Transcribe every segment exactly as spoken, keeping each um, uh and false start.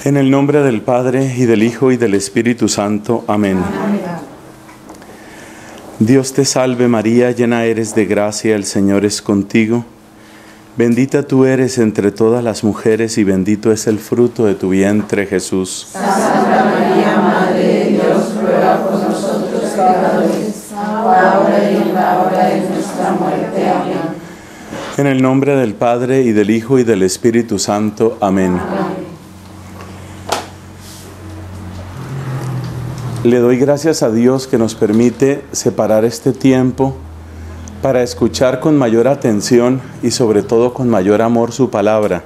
En el nombre del Padre, y del Hijo, y del Espíritu Santo. Amén. Amén. Dios te salve María, llena eres de gracia, el Señor es contigo. Bendita tú eres entre todas las mujeres, y bendito es el fruto de tu vientre, Jesús. Santa María, Madre de Dios, ruega por nosotros pecadores, ahora y en la hora de nuestra muerte. Amén. En el nombre del Padre, y del Hijo, y del Espíritu Santo. Amén. Amén. Le doy gracias a Dios que nos permite separar este tiempo para escuchar con mayor atención y sobre todo con mayor amor su palabra.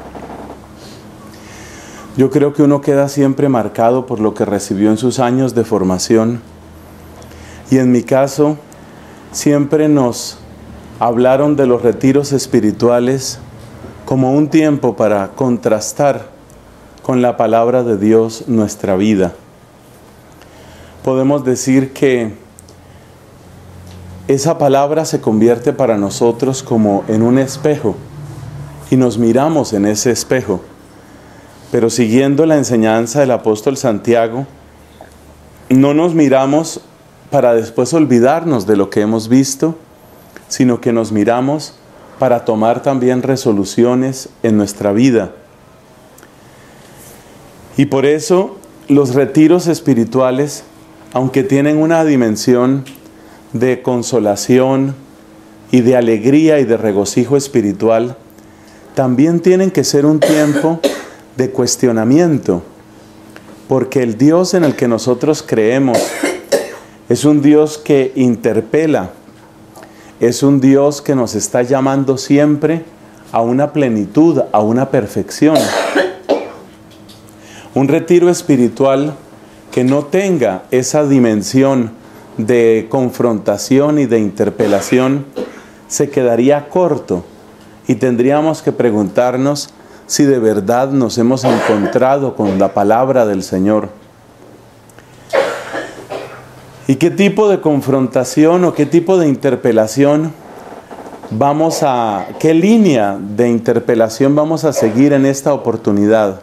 Yo creo que uno queda siempre marcado por lo que recibió en sus años de formación, y en mi caso siempre nos hablaron de los retiros espirituales como un tiempo para contrastar con la palabra de Dios nuestra vida. Podemos decir que esa palabra se convierte para nosotros como en un espejo, y nos miramos en ese espejo. Pero siguiendo la enseñanza del apóstol Santiago, no nos miramos para después olvidarnos de lo que hemos visto, sino que nos miramos para tomar también resoluciones en nuestra vida. Y por eso los retiros espirituales, aunque tienen una dimensión de consolación y de alegría y de regocijo espiritual, también tienen que ser un tiempo de cuestionamiento, porque el Dios en el que nosotros creemos es un Dios que interpela, es un Dios que nos está llamando siempre a una plenitud, a una perfección. Un retiro espiritual que no tenga esa dimensión de confrontación y de interpelación se quedaría corto, y tendríamos que preguntarnos si de verdad nos hemos encontrado con la palabra del Señor. ¿Y qué tipo de confrontación o qué tipo de interpelación vamos a, qué línea de interpelación vamos a seguir en esta oportunidad?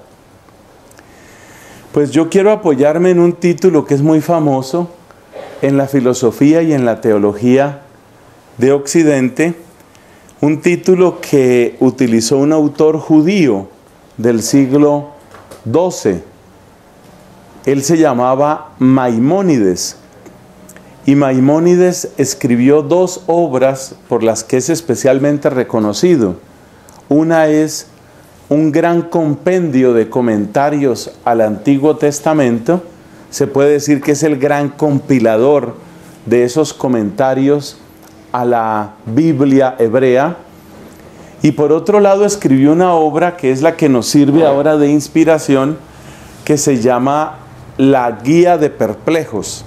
Pues yo quiero apoyarme en un título que es muy famoso en la filosofía y en la teología de Occidente, un título que utilizó un autor judío del siglo doce. Él se llamaba Maimónides, y Maimónides escribió dos obras por las que es especialmente reconocido. Una es un gran compendio de comentarios al Antiguo Testamento. Se puede decir que es el gran compilador de esos comentarios a la Biblia hebrea. Y por otro lado escribió una obra que es la que nos sirve ahora de inspiración, que se llama La Guía de Perplejos.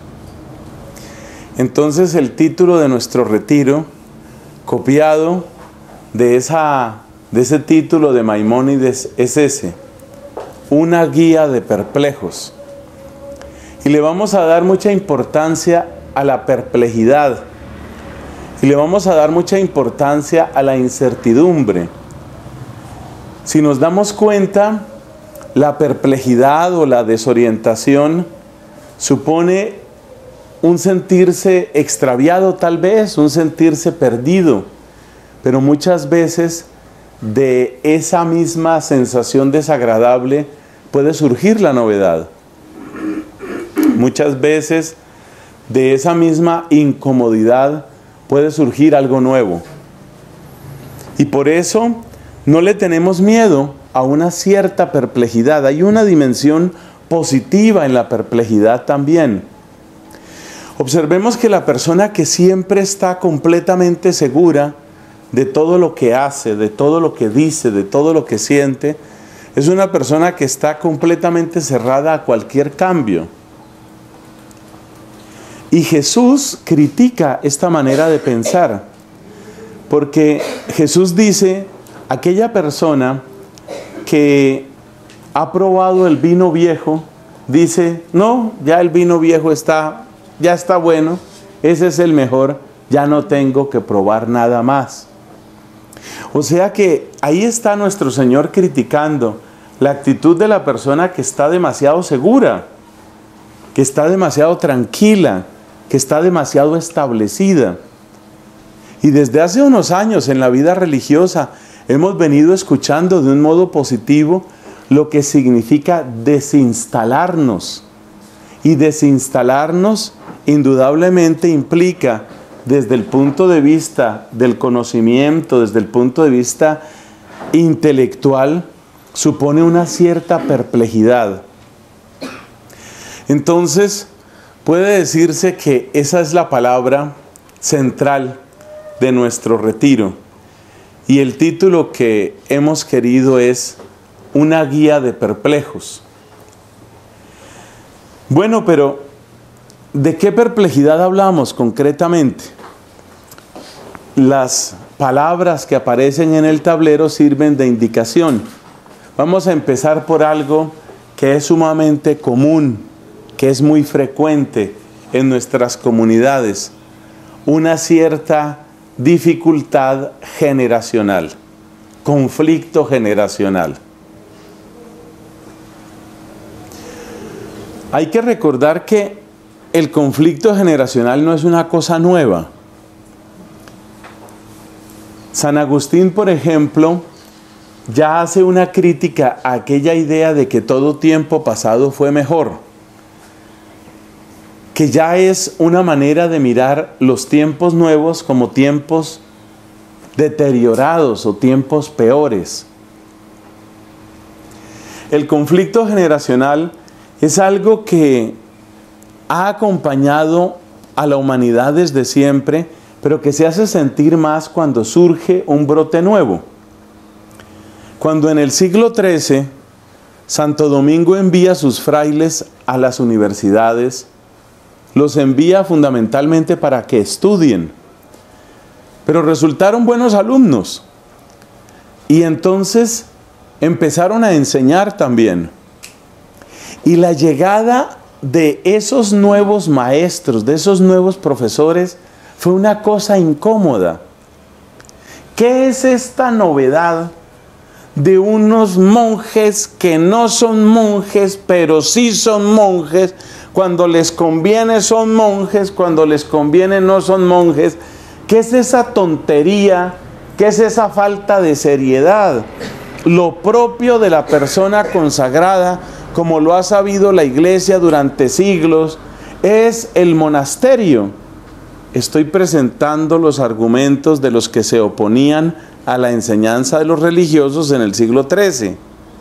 Entonces el título de nuestro retiro, copiado de esa de ese título de Maimónides, es ese: Una Guía de Perplejos. Y le vamos a dar mucha importancia a la perplejidad, y le vamos a dar mucha importancia a la incertidumbre. Si nos damos cuenta, la perplejidad o la desorientación supone un sentirse extraviado, tal vez, un sentirse perdido, pero muchas veces de esa misma sensación desagradable puede surgir la novedad. Muchas veces de esa misma incomodidad puede surgir algo nuevo. Y por eso no le tenemos miedo a una cierta perplejidad. Hay una dimensión positiva en la perplejidad también. Observemos que la persona que siempre está completamente segura de todo lo que hace, de todo lo que dice, de todo lo que siente, es una persona que está completamente cerrada a cualquier cambio. Y Jesús critica esta manera de pensar, porque Jesús dice: aquella persona que ha probado el vino viejo, dice: no, ya el vino viejo está, ya está bueno, ese es el mejor, ya no tengo que probar nada más. O sea que ahí está nuestro Señor criticando la actitud de la persona que está demasiado segura, que está demasiado tranquila, que está demasiado establecida. Y desde hace unos años en la vida religiosa hemos venido escuchando de un modo positivo lo que significa desinstalarnos. Y desinstalarnos indudablemente implica, desde el punto de vista del conocimiento, desde el punto de vista intelectual, supone una cierta perplejidad. Entonces, puede decirse que esa es la palabra central de nuestro retiro. Y el título que hemos querido es Una guía de perplejos. Bueno, pero ¿de qué perplejidad hablamos concretamente? Las palabras que aparecen en el tablero sirven de indicación. Vamos a empezar por algo que es sumamente común, que es muy frecuente en nuestras comunidades, una cierta dificultad generacional, conflicto generacional. Hay que recordar que el conflicto generacional no es una cosa nueva. San Agustín, por ejemplo, ya hace una crítica a aquella idea de que todo tiempo pasado fue mejor, que ya es una manera de mirar los tiempos nuevos como tiempos deteriorados o tiempos peores. El conflicto generacional es algo que ha acompañado a la humanidad desde siempre, pero que se hace sentir más cuando surge un brote nuevo. Cuando en el siglo trece, Santo Domingo envía a sus frailes a las universidades, los envía fundamentalmente para que estudien, pero resultaron buenos alumnos, y entonces empezaron a enseñar también. Y la llegada de esos nuevos maestros, de esos nuevos profesores, fue una cosa incómoda. ¿Qué es esta novedad de unos monjes que no son monjes, pero sí son monjes? Cuando les conviene son monjes, cuando les conviene no son monjes. ¿Qué es esa tontería? ¿Qué es esa falta de seriedad? Lo propio de la persona consagrada, como lo ha sabido la Iglesia durante siglos, es el monasterio. Estoy presentando los argumentos de los que se oponían a la enseñanza de los religiosos en el siglo trece.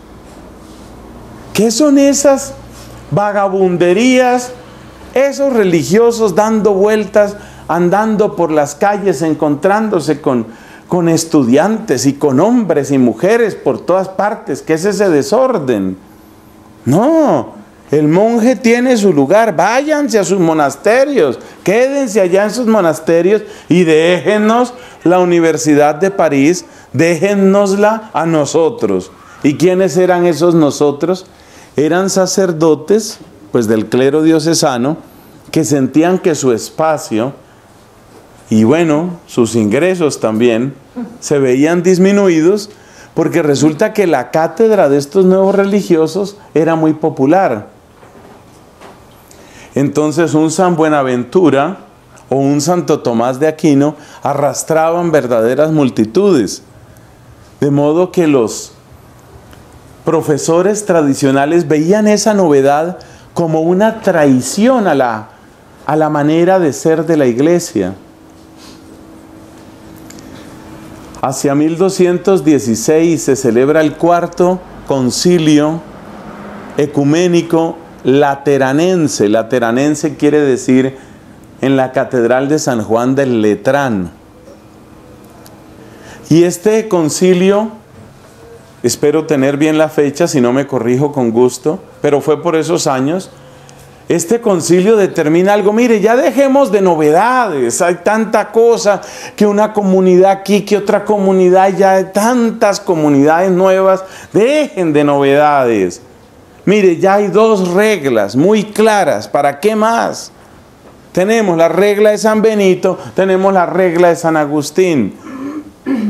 ¿Qué son esas vagabunderías? Esos religiosos dando vueltas, andando por las calles, encontrándose con, con estudiantes y con hombres y mujeres por todas partes. ¿Qué es ese desorden? No, el monje tiene su lugar. Váyanse a sus monasterios, quédense allá en sus monasterios y déjennos la Universidad de París, déjennosla a nosotros. ¿Y quiénes eran esos nosotros? Eran sacerdotes, pues del clero diocesano, que sentían que su espacio y bueno, sus ingresos también se veían disminuidos, porque resulta que la cátedra de estos nuevos religiosos era muy popular. Entonces un San Buenaventura o un Santo Tomás de Aquino arrastraban verdaderas multitudes. De modo que los profesores tradicionales veían esa novedad como una traición a la, a la manera de ser de la Iglesia. Hacia mil doscientos dieciséis se celebra el cuarto concilio ecuménico lateranense. Lateranense quiere decir en la Catedral de San Juan del Letrán. Y este concilio, espero tener bien la fecha, si no me corrijo con gusto, pero fue por esos años. Este concilio determina algo. Mire, ya dejemos de novedades. Hay tanta cosa, que una comunidad aquí, que otra comunidad, ya hay tantas comunidades nuevas. Dejen de novedades. Mire, ya hay dos reglas muy claras. ¿Para qué más? Tenemos la regla de San Benito, tenemos la regla de San Agustín.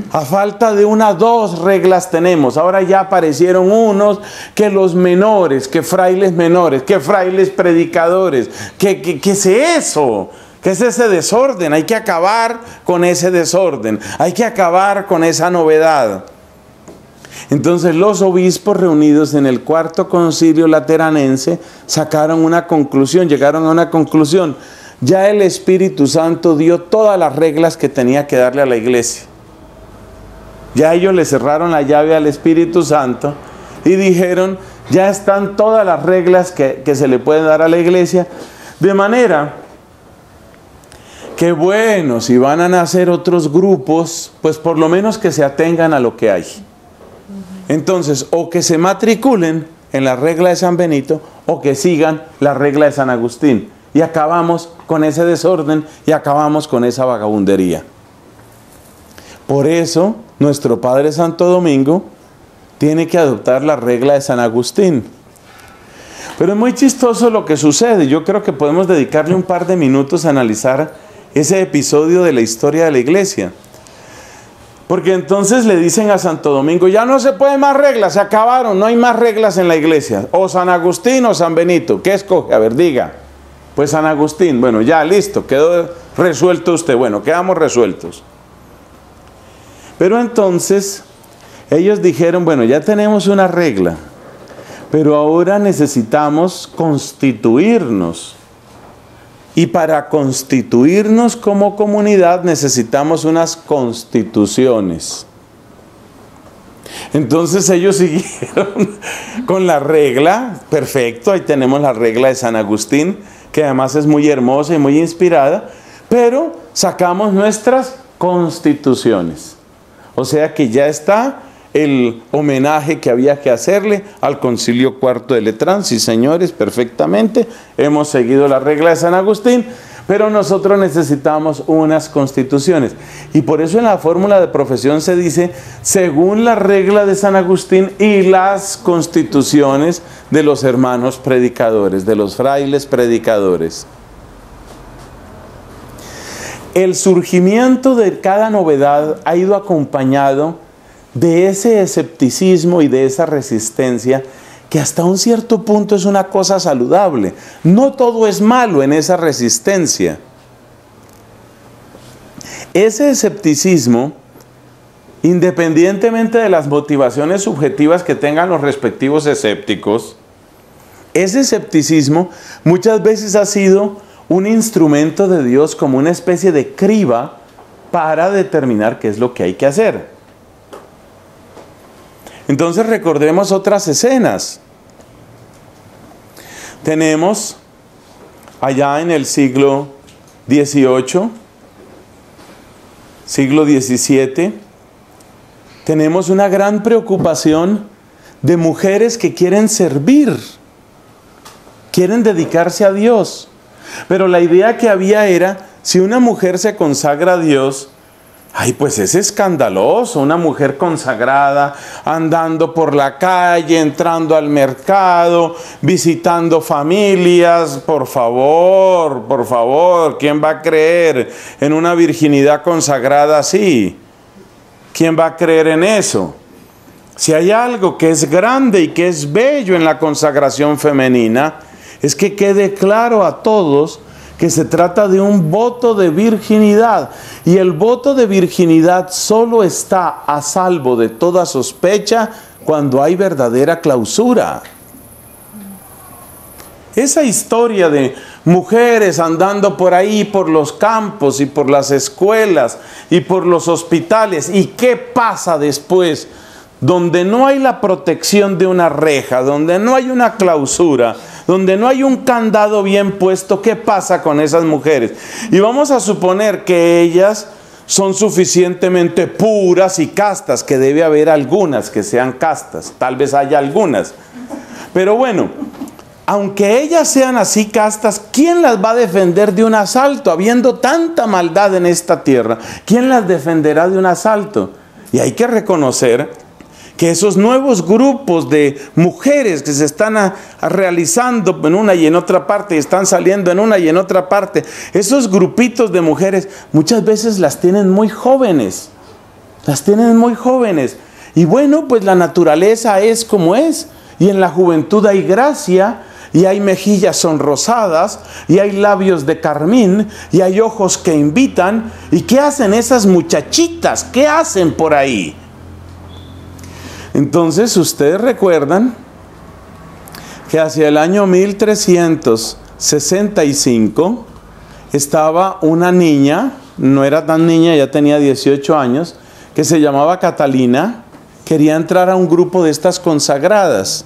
A falta de una, dos reglas tenemos. Ahora ya aparecieron unos que los menores, que frailes menores, que frailes predicadores. ¿Qué, qué, qué es eso? ¿Qué es ese desorden? Hay que acabar con ese desorden. Hay que acabar con esa novedad. Entonces los obispos reunidos en el cuarto concilio lateranense sacaron una conclusión, llegaron a una conclusión. Ya el Espíritu Santo dio todas las reglas que tenía que darle a la iglesia. Ya ellos le cerraron la llave al Espíritu Santo y dijeron, ya están todas las reglas que, que se le pueden dar a la iglesia. De manera que bueno, si van a nacer otros grupos, pues por lo menos que se atengan a lo que hay. Entonces, o que se matriculen en la regla de San Benito, o que sigan la regla de San Agustín. Y acabamos con ese desorden y acabamos con esa vagabundería. Por eso, nuestro Padre Santo Domingo tiene que adoptar la regla de San Agustín. Pero es muy chistoso lo que sucede. Yo creo que podemos dedicarle un par de minutos a analizar ese episodio de la historia de la iglesia. Porque entonces le dicen a Santo Domingo, ya no se pueden más reglas, se acabaron, no hay más reglas en la iglesia. O San Agustín o San Benito, ¿qué escoge? A ver, diga. Pues San Agustín, bueno, ya listo, quedó resuelto usted. Bueno, quedamos resueltos. Pero entonces ellos dijeron, bueno, ya tenemos una regla, pero ahora necesitamos constituirnos. Y para constituirnos como comunidad necesitamos unas constituciones. Entonces ellos siguieron con la regla, perfecto, ahí tenemos la regla de San Agustín, que además es muy hermosa y muy inspirada, pero sacamos nuestras constituciones. O sea que ya está el homenaje que había que hacerle al Concilio Cuarto de Letrán. Sí, señores, perfectamente, hemos seguido la regla de San Agustín, pero nosotros necesitamos unas constituciones. Y por eso en la fórmula de profesión se dice, según la regla de San Agustín y las constituciones de los hermanos predicadores, de los frailes predicadores. El surgimiento de cada novedad ha ido acompañado de ese escepticismo y de esa resistencia que hasta un cierto punto es una cosa saludable. No todo es malo en esa resistencia. Ese escepticismo, independientemente de las motivaciones subjetivas que tengan los respectivos escépticos, ese escepticismo muchas veces ha sido un instrumento de Dios como una especie de criba para determinar qué es lo que hay que hacer. Entonces recordemos otras escenas. Tenemos allá en el siglo dieciocho, siglo diecisiete, tenemos una gran preocupación de mujeres que quieren servir, quieren dedicarse a Dios. Pero la idea que había era, si una mujer se consagra a Dios, ay, pues es escandaloso, una mujer consagrada, andando por la calle, entrando al mercado, visitando familias. Por favor, por favor, ¿quién va a creer en una virginidad consagrada así? ¿Quién va a creer en eso? Si hay algo que es grande y que es bello en la consagración femenina, es que quede claro a todos que se trata de un voto de virginidad, y el voto de virginidad solo está a salvo de toda sospecha cuando hay verdadera clausura. Esa historia de mujeres andando por ahí, por los campos y por las escuelas y por los hospitales, ¿y qué pasa después? Donde no hay la protección de una reja, donde no hay una clausura, donde no hay un candado bien puesto, ¿qué pasa con esas mujeres? Y vamos a suponer que ellas son suficientemente puras y castas, que debe haber algunas que sean castas, tal vez haya algunas. Pero bueno, aunque ellas sean así castas, ¿quién las va a defender de un asalto? Habiendo tanta maldad en esta tierra, ¿quién las defenderá de un asalto? Y hay que reconocer que esos nuevos grupos de mujeres que se están a, a realizando en una y en otra parte, y están saliendo en una y en otra parte, esos grupitos de mujeres muchas veces las tienen muy jóvenes. Las tienen muy jóvenes. Y bueno, pues la naturaleza es como es. Y en la juventud hay gracia, y hay mejillas sonrosadas, y hay labios de carmín, y hay ojos que invitan. ¿Y qué hacen esas muchachitas? ¿Qué hacen por ahí? Entonces, ustedes recuerdan que hacia el año mil trescientos sesenta y cinco estaba una niña, no era tan niña, ya tenía dieciocho años, que se llamaba Catalina, quería entrar a un grupo de estas consagradas.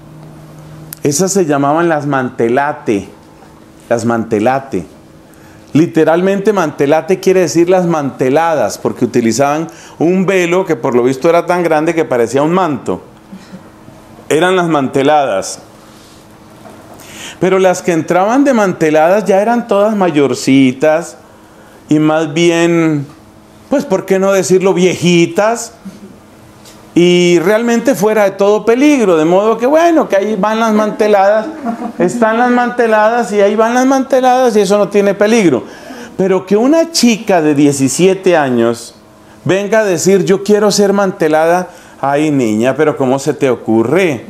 Esas se llamaban las mantelate, las mantelate. Literalmente mantelate quiere decir las manteladas, porque utilizaban un velo que por lo visto era tan grande que parecía un manto. Eran las manteladas. Pero las que entraban de manteladas ya eran todas mayorcitas y más bien, pues por qué no decirlo, viejitas, y realmente fuera de todo peligro, de modo que bueno, que ahí van las manteladas, están las manteladas y ahí van las manteladas y eso no tiene peligro. Pero que una chica de diecisiete años venga a decir yo quiero ser mantelada, ay niña, pero ¿cómo se te ocurre?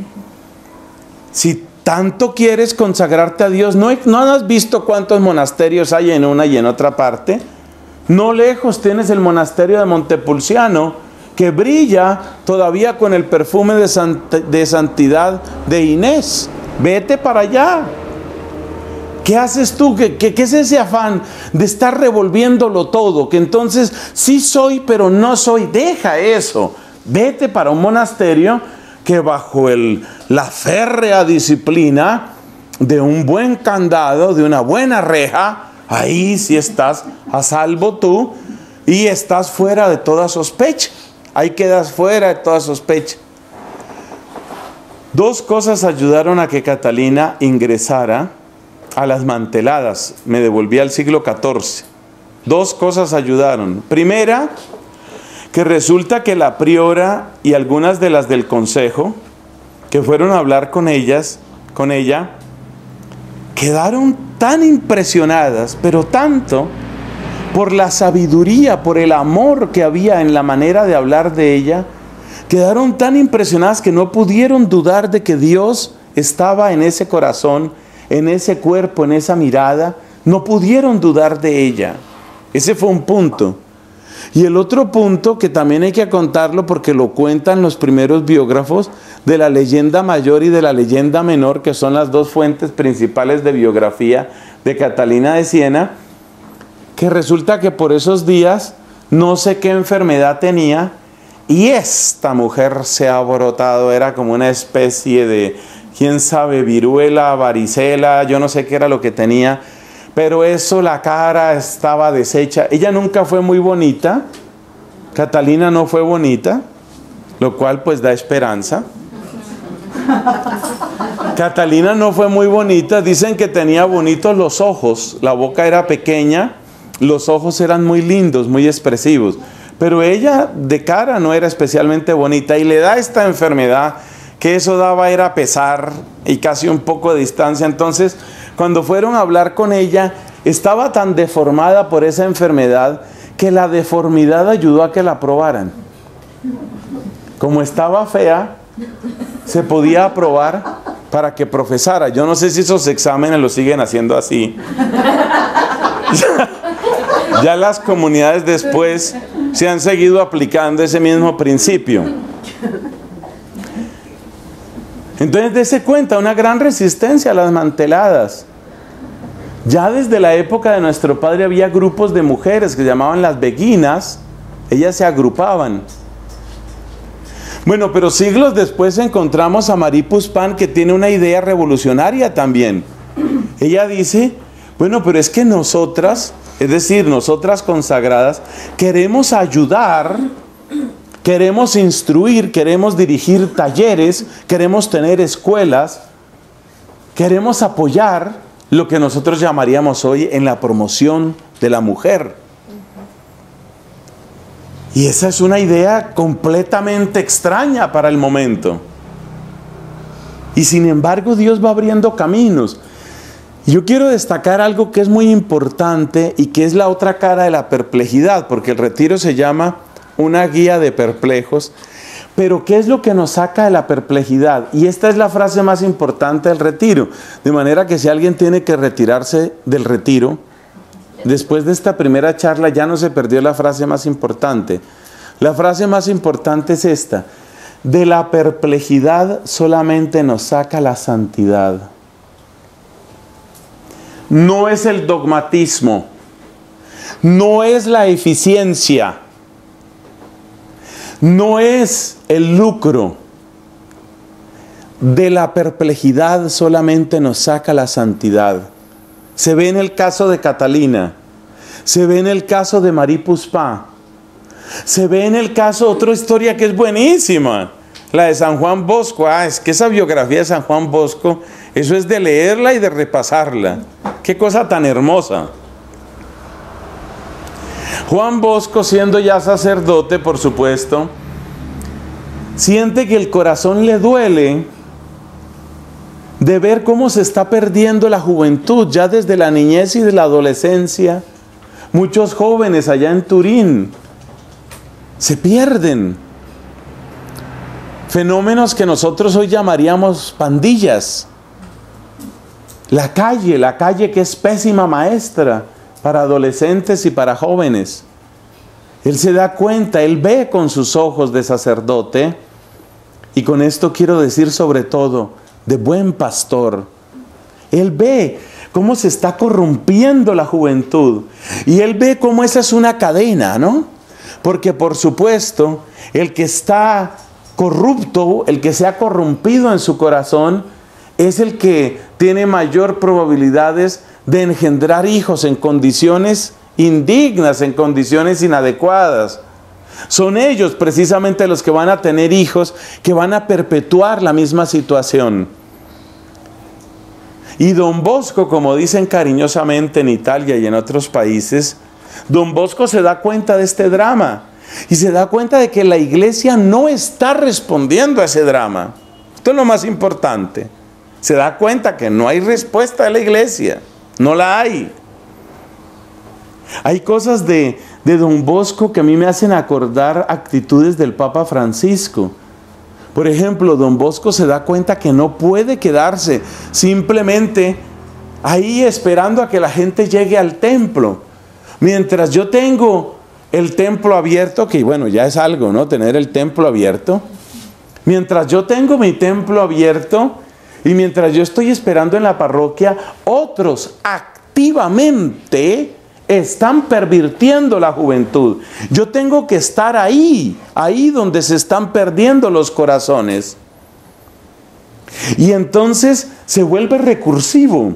Si tanto quieres consagrarte a Dios, ¿no, ¿no has visto cuántos monasterios hay en una y en otra parte? No lejos tienes el monasterio de Montepulciano, que brilla todavía con el perfume de, sant de santidad de Inés. Vete para allá. ¿Qué haces tú? ¿Qué, qué, ¿Qué es ese afán de estar revolviéndolo todo? Que entonces sí soy, pero no soy. Deja eso. Vete para un monasterio que bajo el, la férrea disciplina de un buen candado, de una buena reja, ahí sí estás a salvo tú y estás fuera de toda sospecha. Ahí quedas fuera de toda sospecha. Dos cosas ayudaron a que Catalina ingresara a las manteladas. Me devolví al siglo catorce. Dos cosas ayudaron. Primera, que resulta que la priora y algunas de las del consejo que fueron a hablar con ellas, con ella, quedaron tan impresionadas, pero tanto, por la sabiduría, por el amor que había en la manera de hablar de ella, quedaron tan impresionadas que no pudieron dudar de que Dios estaba en ese corazón, en ese cuerpo, en esa mirada. No pudieron dudar de ella. Ese fue un punto. Y el otro punto, que también hay que contarlo porque lo cuentan los primeros biógrafos, de la leyenda mayor y de la leyenda menor, que son las dos fuentes principales de biografía de Catalina de Siena, que resulta que por esos días no sé qué enfermedad tenía y esta mujer se ha brotado, era como una especie de, quién sabe, viruela, varicela, yo no sé qué era lo que tenía, pero eso, la cara estaba deshecha. Ella nunca fue muy bonita, Catalina no fue bonita, lo cual pues da esperanza. Catalina no fue muy bonita, dicen que tenía bonitos los ojos, la boca era pequeña, los ojos eran muy lindos, muy expresivos, pero ella de cara no era especialmente bonita y le da esta enfermedad que eso daba era pesar y casi un poco de distancia. Entonces cuando fueron a hablar con ella estaba tan deformada por esa enfermedad que la deformidad ayudó a que la aprobaran. Como estaba fea, se podía aprobar para que profesara. Yo no sé si esos exámenes los siguen haciendo así. Ya las comunidades después se han seguido aplicando ese mismo principio. Entonces, dése cuenta, una gran resistencia a las manteladas. Ya desde la época de nuestro padre había grupos de mujeres que se llamaban las beguinas. Ellas se agrupaban. Bueno, pero siglos después encontramos a Marie Puspan, que tiene una idea revolucionaria también. Ella dice, bueno, pero es que nosotras, es decir, nosotras consagradas, queremos ayudar, queremos instruir, queremos dirigir talleres, queremos tener escuelas, queremos apoyar lo que nosotros llamaríamos hoy en la promoción de la mujer. Y esa es una idea completamente extraña para el momento. Y sin embargo Dios va abriendo caminos. Yo quiero destacar algo que es muy importante y que es la otra cara de la perplejidad, porque el retiro se llama una guía de perplejos. Pero ¿qué es lo que nos saca de la perplejidad? Y esta es la frase más importante del retiro. De manera que si alguien tiene que retirarse del retiro, después de esta primera charla ya no se perdió la frase más importante. La frase más importante es esta: de la perplejidad solamente nos saca la santidad. No es el dogmatismo, no es la eficiencia, no es el lucro. De la perplejidad solamente nos saca la santidad. Se ve en el caso de Catalina, se ve en el caso de Marie Puspa, se ve en el caso, otra historia que es buenísima, la de San Juan Bosco. Ah, es que esa biografía de San Juan Bosco, eso es de leerla y de repasarla. Qué cosa tan hermosa. Juan Bosco, siendo ya sacerdote, por supuesto, siente que el corazón le duele de ver cómo se está perdiendo la juventud, ya desde la niñez y de la adolescencia. Muchos jóvenes allá en Turín se pierden. Fenómenos que nosotros hoy llamaríamos pandillas. La calle, la calle que es pésima maestra para adolescentes y para jóvenes. Él se da cuenta, él ve con sus ojos de sacerdote, y con esto quiero decir sobre todo, de buen pastor. Él ve cómo se está corrompiendo la juventud, y él ve cómo esa es una cadena, ¿no? Porque por supuesto, el que está corrupto, el que se ha corrompido en su corazón, es el que tiene mayor probabilidades de engendrar hijos en condiciones indignas, en condiciones inadecuadas. Son ellos precisamente los que van a tener hijos que van a perpetuar la misma situación. Y Don Bosco, como dicen cariñosamente en Italia y en otros países, Don Bosco se da cuenta de este drama y se da cuenta de que la iglesia no está respondiendo a ese drama. Esto es lo más importante. Se da cuenta que no hay respuesta de la iglesia, no la hay. Hay cosas de, de Don Bosco que a mí me hacen acordar actitudes del Papa Francisco. Por ejemplo, Don Bosco se da cuenta que no puede quedarse simplemente ahí esperando a que la gente llegue al templo. Mientras yo tengo el templo abierto, que bueno, ya es algo, ¿no? Tener el templo abierto. Mientras yo tengo mi templo abierto y mientras yo estoy esperando en la parroquia, otros activamente están pervirtiendo la juventud. Yo tengo que estar ahí, ahí donde se están perdiendo los corazones. Y entonces se vuelve recursivo.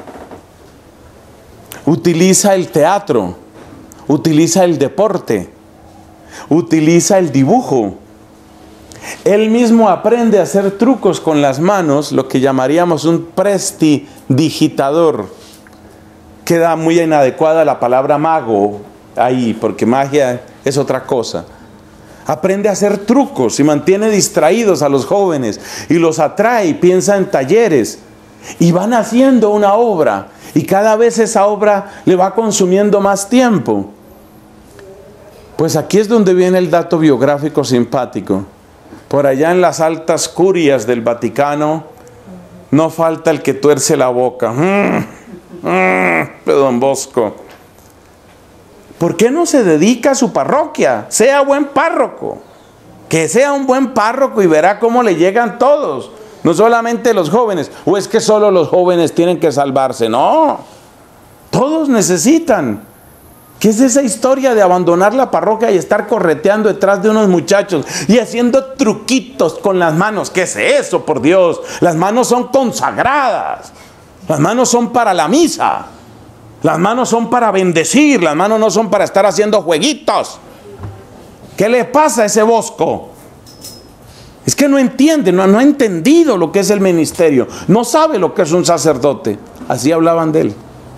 Utiliza el teatro, utiliza el deporte, utiliza el dibujo. Él mismo aprende a hacer trucos con las manos, lo que llamaríamos un prestidigitador. Queda muy inadecuada la palabra mago ahí, porque magia es otra cosa. Aprende a hacer trucos y mantiene distraídos a los jóvenes y los atrae, piensa en talleres y van haciendo una obra y cada vez esa obra le va consumiendo más tiempo. Pues aquí es donde viene el dato biográfico simpático. Por allá en las altas curias del Vaticano no falta el que tuerce la boca. Mm, mm, Don Bosco, ¿por qué no se dedica a su parroquia? Sea buen párroco. Que sea un buen párroco y verá cómo le llegan todos. No solamente los jóvenes. ¿O es que solo los jóvenes tienen que salvarse? No. Todos necesitan. ¿Qué es esa historia de abandonar la parroquia y estar correteando detrás de unos muchachos y haciendo truquitos con las manos? ¿Qué es eso, por Dios? Las manos son consagradas. Las manos son para la misa. Las manos son para bendecir. Las manos no son para estar haciendo jueguitos. ¿Qué le pasa a ese Bosco? Es que no entiende, no, no ha entendido lo que es el ministerio. No sabe lo que es un sacerdote. Así hablaban de él.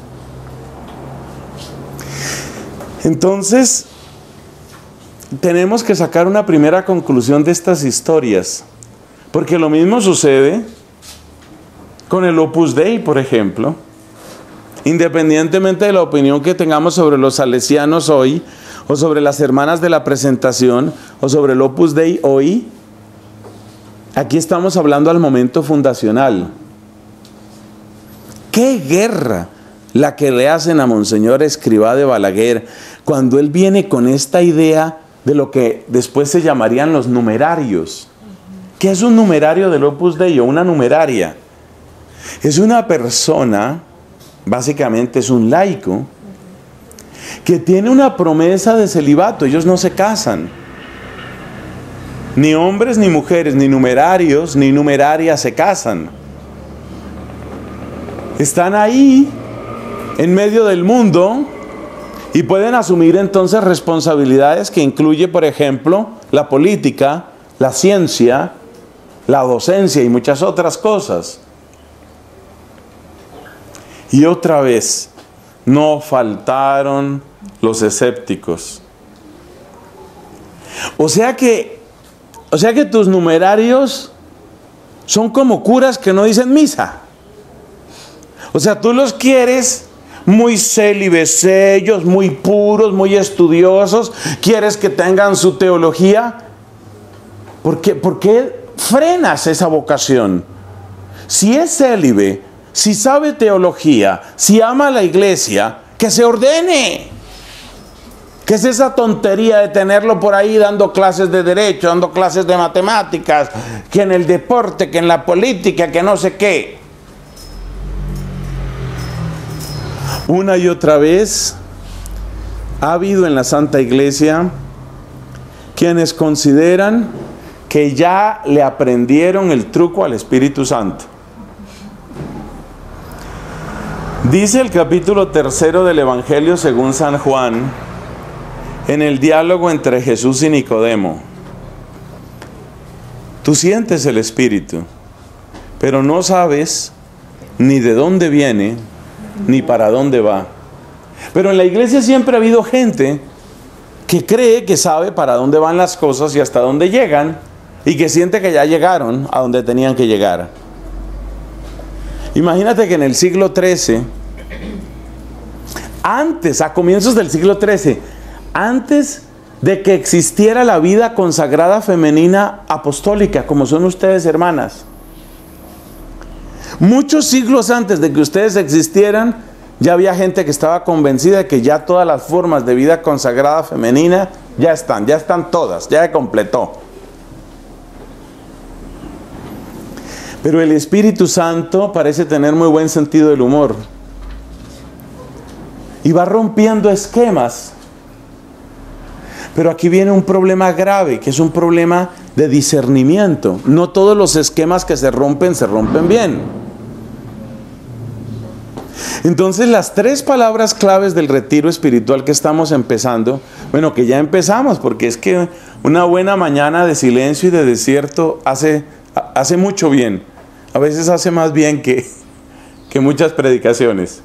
Entonces, tenemos que sacar una primera conclusión de estas historias. Porque lo mismo sucede con el Opus Dei, por ejemplo. Independientemente de la opinión que tengamos sobre los salesianos hoy, o sobre las hermanas de la presentación, o sobre el Opus Dei hoy, aquí estamos hablando al momento fundacional. ¡Qué guerra la que le hacen a Monseñor Escrivá de Balaguer cuando él viene con esta idea de lo que después se llamarían los numerarios! ¿Qué es un numerario del Opus Dei o una numeraria? Es una persona, básicamente es un laico, que tiene una promesa de celibato. Ellos no se casan. Ni hombres, ni mujeres, ni numerarios, ni numerarias se casan. Están ahí, en medio del mundo, y pueden asumir entonces responsabilidades que incluye, por ejemplo, la política, la ciencia, la docencia y muchas otras cosas. Y otra vez, no faltaron los escépticos. O sea que, o sea que tus numerarios son como curas que no dicen misa. O sea, tú los quieres muy célibes ellos, muy puros, muy estudiosos. Quieres que tengan su teología. ¿Por qué, por qué frenas esa vocación? Si es célibe, si sabe teología, si ama a la iglesia, que se ordene. ¿Qué es esa tontería de tenerlo por ahí dando clases de derecho, dando clases de matemáticas, que en el deporte, que en la política, que no sé qué? Una y otra vez ha habido en la Santa Iglesia quienes consideran que ya le aprendieron el truco al Espíritu Santo. Dice el capítulo tercero del Evangelio según San Juan, en el diálogo entre Jesús y Nicodemo: tú sientes el Espíritu, pero no sabes ni de dónde viene, ni para dónde va. Pero en la iglesia siempre ha habido gente que cree que sabe para dónde van las cosas y hasta dónde llegan, y que siente que ya llegaron a donde tenían que llegar. Imagínate que en el siglo trece, antes, a comienzos del siglo trece, antes de que existiera la vida consagrada femenina apostólica, como son ustedes, hermanas, muchos siglos antes de que ustedes existieran, ya había gente que estaba convencida de que ya todas las formas de vida consagrada femenina ya están, ya están todas, ya se completó. Pero el Espíritu Santo parece tener muy buen sentido del humor y va rompiendo esquemas. Pero aquí viene un problema grave, que es un problema de discernimiento. No todos los esquemas que se rompen, se rompen bien. Entonces, las tres palabras claves del retiro espiritual que estamos empezando, bueno, que ya empezamos, porque es que una buena mañana de silencio y de desierto hace, hace mucho bien. A veces hace más bien que, que muchas predicaciones.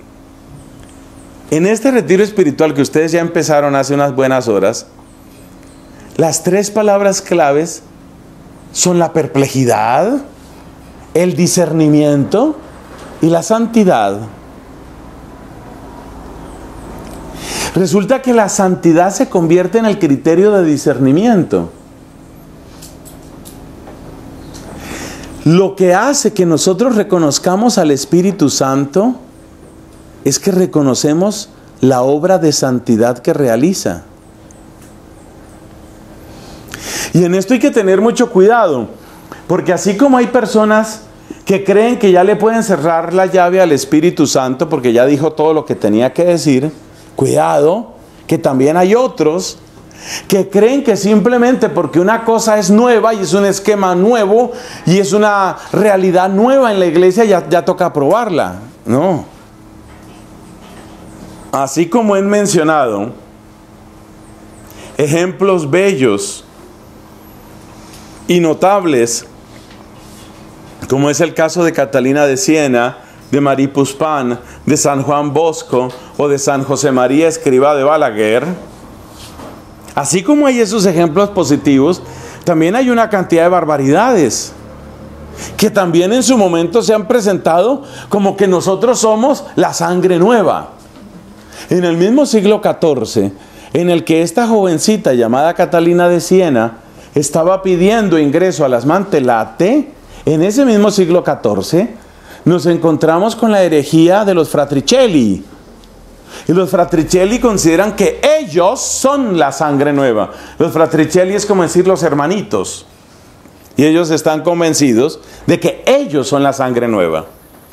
En este retiro espiritual que ustedes ya empezaron hace unas buenas horas, las tres palabras claves son la perplejidad, el discernimiento y la santidad. Resulta que la santidad se convierte en el criterio de discernimiento. Lo que hace que nosotros reconozcamos al Espíritu Santo es que reconocemos la obra de santidad que realiza. Y en esto hay que tener mucho cuidado, porque así como hay personas que creen que ya le pueden cerrar la llave al Espíritu Santo porque ya dijo todo lo que tenía que decir, cuidado, que también hay otros que creen que simplemente porque una cosa es nueva y es un esquema nuevo y es una realidad nueva en la iglesia, ya, ya toca probarla. No. Así como he mencionado ejemplos bellos y notables, como es el caso de Catalina de Siena, de Marie Puspin, de San Juan Bosco o de San José María Escrivá de Balaguer, así como hay esos ejemplos positivos, también hay una cantidad de barbaridades que también en su momento se han presentado como que nosotros somos la sangre nueva. En el mismo siglo catorce, en el que esta jovencita llamada Catalina de Siena estaba pidiendo ingreso a las Mantelate, en ese mismo siglo catorce, nos encontramos con la herejía de los Fratricelli. Y los Fratricelli consideran que ellos son la sangre nueva. Los Fratricelli es como decir los hermanitos. Y ellos están convencidos de que ellos son la sangre nueva.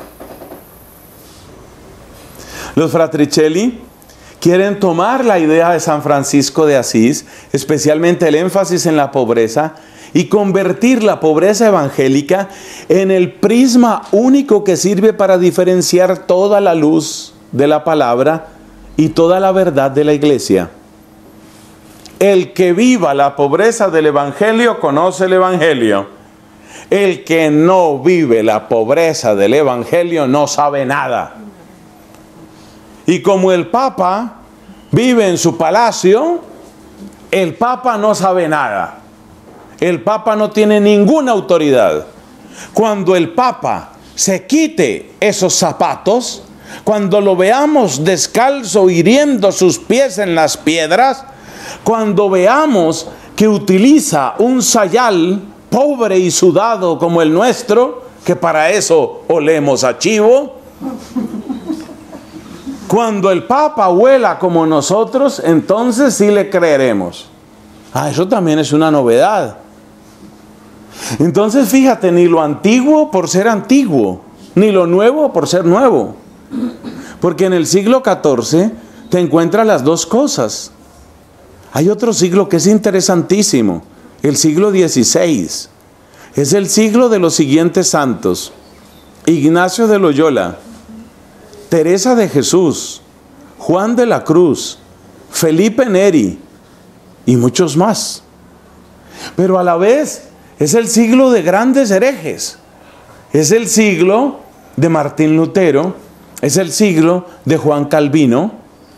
Los Fratricelli quieren tomar la idea de San Francisco de Asís, especialmente el énfasis en la pobreza, y convertir la pobreza evangélica en el prisma único que sirve para diferenciar toda la luz de la palabra y toda la verdad de la iglesia. El que viva la pobreza del evangelio conoce el evangelio. El que no vive la pobreza del evangelio no sabe nada. Y como el Papa vive en su palacio, el Papa no sabe nada. El Papa no tiene ninguna autoridad. Cuando el Papa se quite esos zapatos, cuando lo veamos descalzo hiriendo sus pies en las piedras, cuando veamos que utiliza un sayal pobre y sudado como el nuestro, que para eso olemos a chivo, cuando el Papa huela como nosotros, entonces sí le creeremos. Ah, eso también es una novedad. Entonces fíjate, ni lo antiguo por ser antiguo, ni lo nuevo por ser nuevo. Porque en el siglo catorce te encuentras las dos cosas. Hay otro siglo que es interesantísimo, el siglo dieciséis. Es el siglo de los siguientes santos: Ignacio de Loyola, Teresa de Jesús, Juan de la Cruz, Felipe Neri y muchos más. Pero a la vez es el siglo de grandes herejes. Es el siglo de Martín Lutero, es el siglo de Juan Calvino,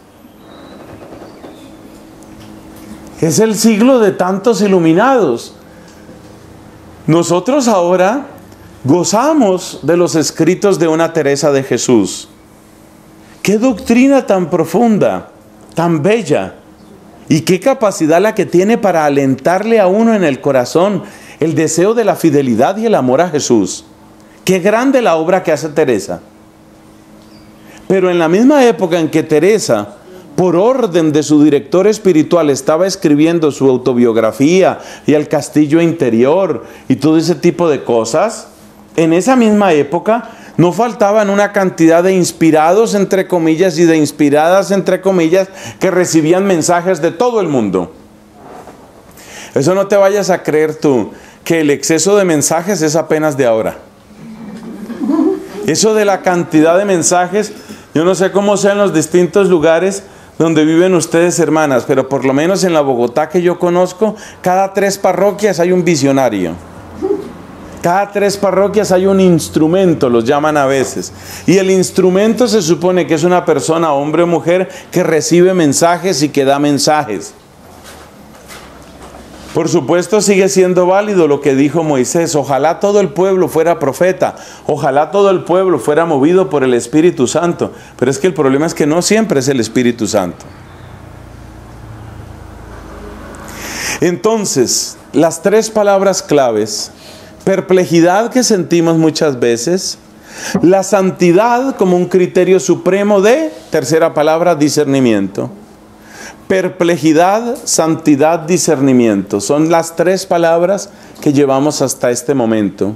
es el siglo de tantos iluminados. Nosotros ahora gozamos de los escritos de una Teresa de Jesús. ¡Qué doctrina tan profunda, tan bella! Y qué capacidad la que tiene para alentarle a uno en el corazón el deseo de la fidelidad y el amor a Jesús. ¡Qué grande la obra que hace Teresa! Pero en la misma época en que Teresa, por orden de su director espiritual, estaba escribiendo su autobiografía y el castillo interior y todo ese tipo de cosas, en esa misma época no faltaban una cantidad de inspirados, entre comillas, y de inspiradas, entre comillas, que recibían mensajes de todo el mundo. Eso no te vayas a creer tú, que el exceso de mensajes es apenas de ahora. Eso de la cantidad de mensajes, yo no sé cómo sea en los distintos lugares donde viven ustedes, hermanas, pero por lo menos en la Bogotá que yo conozco, cada tres parroquias hay un visionario. Cada tres parroquias hay un instrumento, los llaman a veces. Y el instrumento se supone que es una persona, hombre o mujer, que recibe mensajes y que da mensajes. Por supuesto sigue siendo válido lo que dijo Moisés: ojalá todo el pueblo fuera profeta, ojalá todo el pueblo fuera movido por el Espíritu Santo. Pero es que el problema es que no siempre es el Espíritu Santo. Entonces, las tres palabras claves: perplejidad, que sentimos muchas veces; la santidad como un criterio supremo de, tercera palabra, discernimiento. Perplejidad, santidad, discernimiento. Son las tres palabras que llevamos hasta este momento.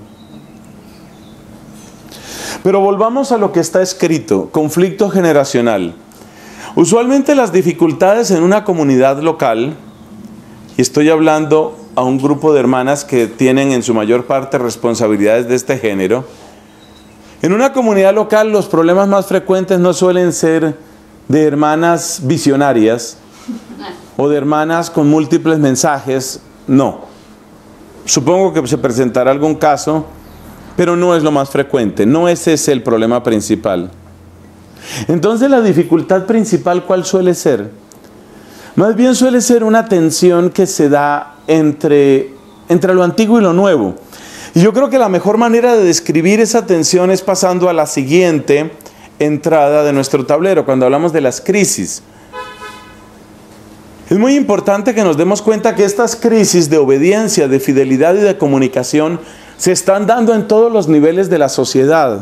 Pero volvamos a lo que está escrito: conflicto generacional. Usualmente las dificultades en una comunidad local, y estoy hablando a un grupo de hermanas que tienen en su mayor parte responsabilidades de este género, en una comunidad local los problemas más frecuentes no suelen ser de hermanas visionarias o de hermanas con múltiples mensajes, no. Supongo que se presentará algún caso, pero no es lo más frecuente, no ese es el problema principal. Entonces, la dificultad principal, ¿cuál suele ser? Más bien suele ser una tensión que se da entre, entre lo antiguo y lo nuevo. Y yo creo que la mejor manera de describir esa tensión es pasando a la siguiente entrada de nuestro tablero, cuando hablamos de las crisis. Es muy importante que nos demos cuenta que estas crisis de obediencia, de fidelidad y de comunicación se están dando en todos los niveles de la sociedad.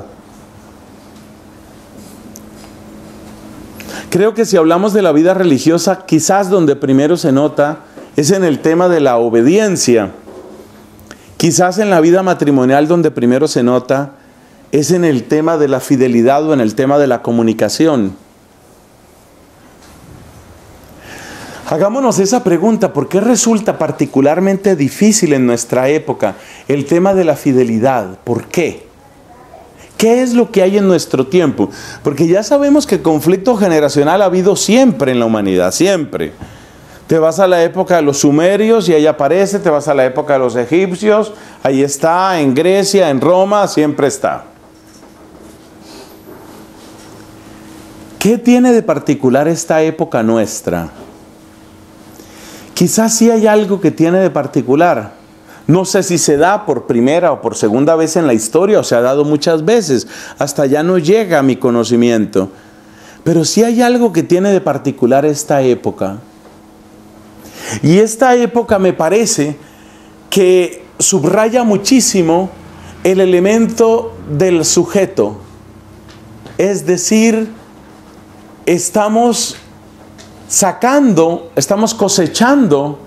Creo que si hablamos de la vida religiosa, quizás donde primero se nota es en el tema de la obediencia. Quizás en la vida matrimonial donde primero se nota es en el tema de la fidelidad o en el tema de la comunicación. Hagámonos esa pregunta, ¿por qué resulta particularmente difícil en nuestra época el tema de la fidelidad? ¿Por qué? ¿Qué es lo que hay en nuestro tiempo? Porque ya sabemos que conflicto generacional ha habido siempre en la humanidad, siempre. Te vas a la época de los sumerios y ahí aparece, te vas a la época de los egipcios, ahí está, en Grecia, en Roma, siempre está. ¿Qué tiene de particular esta época nuestra? Quizás sí hay algo que tiene de particular. No sé si se da por primera o por segunda vez en la historia, o se ha dado muchas veces. Hasta ya no llega a mi conocimiento. Pero sí hay algo que tiene de particular esta época. Y esta época me parece que subraya muchísimo el elemento del sujeto. Es decir, estamos sacando, estamos cosechando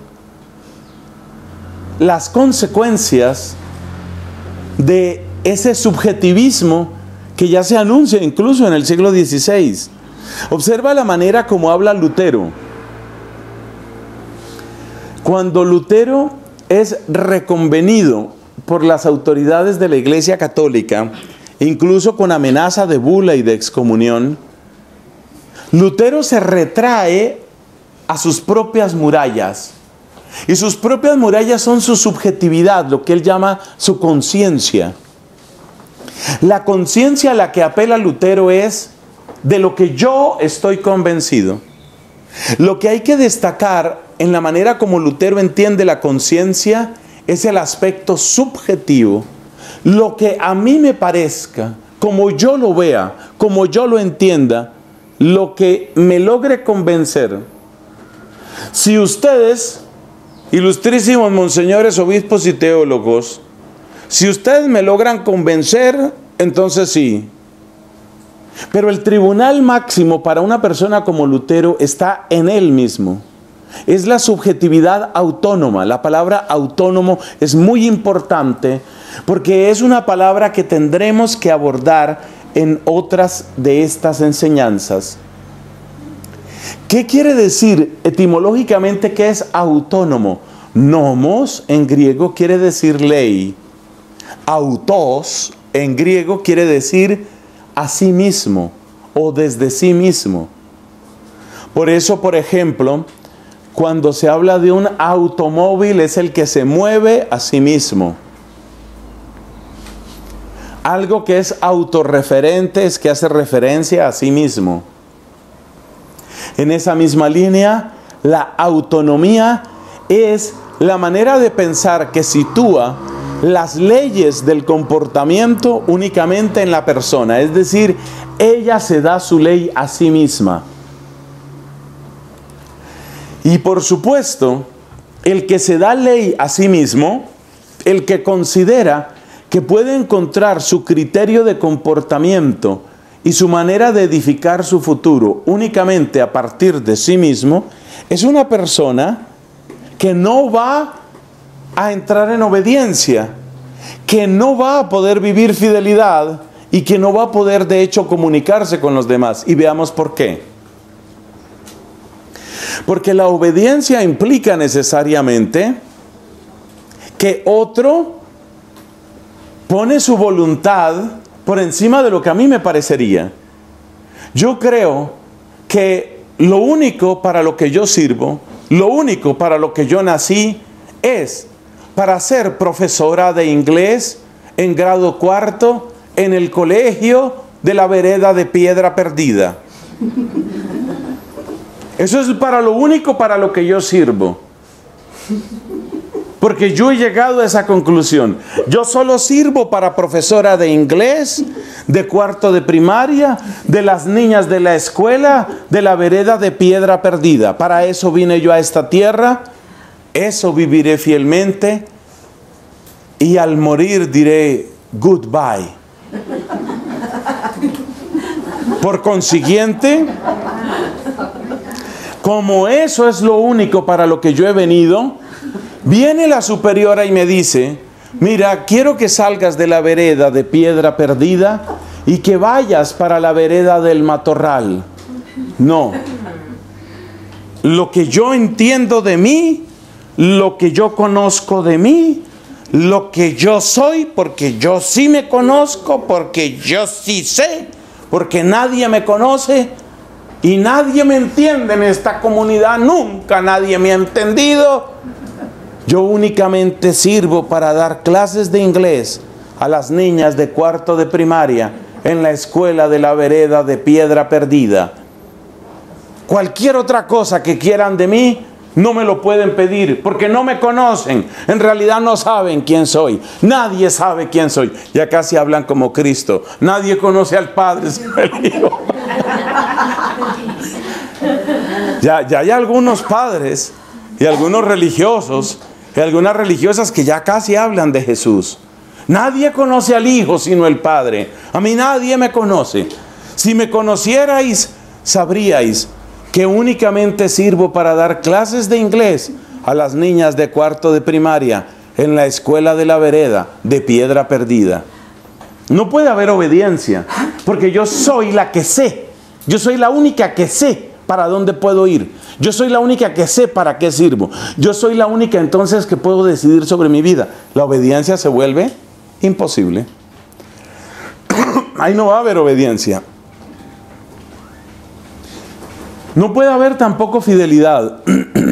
las consecuencias de ese subjetivismo que ya se anuncia incluso en el siglo dieciséis. Observa la manera como habla Lutero. Cuando Lutero es reconvenido por las autoridades de la Iglesia Católica, incluso con amenaza de bula y de excomunión, Lutero se retrae a sus propias murallas. Y sus propias murallas son su subjetividad, lo que él llama su conciencia. La conciencia a la que apela Lutero es de lo que yo estoy convencido. Lo que hay que destacar en la manera como Lutero entiende la conciencia es el aspecto subjetivo. Lo que a mí me parezca, como yo lo vea, como yo lo entienda, lo que me logre convencer. Si ustedes, ilustrísimos monseñores, obispos y teólogos, si ustedes me logran convencer, entonces sí. Pero el tribunal máximo para una persona como Lutero está en él mismo. Es la subjetividad autónoma. La palabra autónomo es muy importante porque es una palabra que tendremos que abordar en otras de estas enseñanzas. ¿Qué quiere decir etimológicamente que es autónomo? Nomos en griego quiere decir ley. Autos en griego quiere decir a sí mismo o desde sí mismo. Por eso, por ejemplo, cuando se habla de un automóvil es el que se mueve a sí mismo. Algo que es autorreferente es que hace referencia a sí mismo. En esa misma línea, la autonomía es la manera de pensar que sitúa las leyes del comportamiento únicamente en la persona. Es decir, ella se da su ley a sí misma. Y por supuesto, el que se da ley a sí mismo, el que considera que puede encontrar su criterio de comportamiento y su manera de edificar su futuro únicamente a partir de sí mismo, es una persona que no va a entrar en obediencia, que no va a poder vivir fidelidad y que no va a poder de hecho comunicarse con los demás. Y veamos por qué. Porque la obediencia implica necesariamente que otro pone su voluntad por encima de lo que a mí me parecería. Yo creo que lo único para lo que yo sirvo, lo único para lo que yo nací, es para ser profesora de inglés en grado cuarto en el colegio de la vereda de Piedra Perdida. Eso es para lo único para lo que yo sirvo. Porque yo he llegado a esa conclusión. Yo solo sirvo para profesora de inglés de cuarto de primaria, de las niñas de la escuela, de la vereda de piedra perdida. Para eso vine yo a esta tierra, eso viviré fielmente y al morir diré goodbye. Por consiguiente, como eso es lo único para lo que yo he venido, viene la superiora y me dice: mira, quiero que salgas de la vereda de piedra perdida y que vayas para la vereda del matorral. No. Lo que yo entiendo de mí, lo que yo conozco de mí, lo que yo soy, porque yo sí me conozco, porque yo sí sé, porque nadie me conoce y nadie me entiende en esta comunidad, nunca nadie me ha entendido. Yo únicamente sirvo para dar clases de inglés a las niñas de cuarto de primaria en la escuela de la vereda de piedra perdida. Cualquier otra cosa que quieran de mí, no me lo pueden pedir, porque no me conocen. En realidad no saben quién soy. Nadie sabe quién soy. Ya casi hablan como Cristo. Nadie conoce al Padre sino el Hijo. Ya, ya hay algunos padres y algunos religiosos y algunas religiosas que ya casi hablan de Jesús. Nadie conoce al Hijo sino el Padre. A mí nadie me conoce. Si me conocierais, sabríais que únicamente sirvo para dar clases de inglés a las niñas de cuarto de primaria en la escuela de la vereda de piedra perdida. No puede haber obediencia, porque yo soy la que sé. Yo soy la única que sé para dónde puedo ir. Yo soy la única que sé para qué sirvo. Yo soy la única entonces que puedo decidir sobre mi vida. La obediencia se vuelve imposible. Ahí no va a haber obediencia. No puede haber tampoco fidelidad.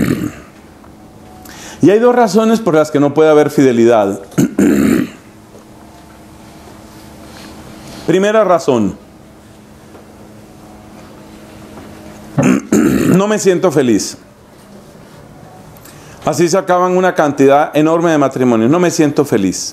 Y hay dos razones por las que no puede haber fidelidad. Primera razón: no me siento feliz. Así se acaban una cantidad enorme de matrimonios. No me siento feliz.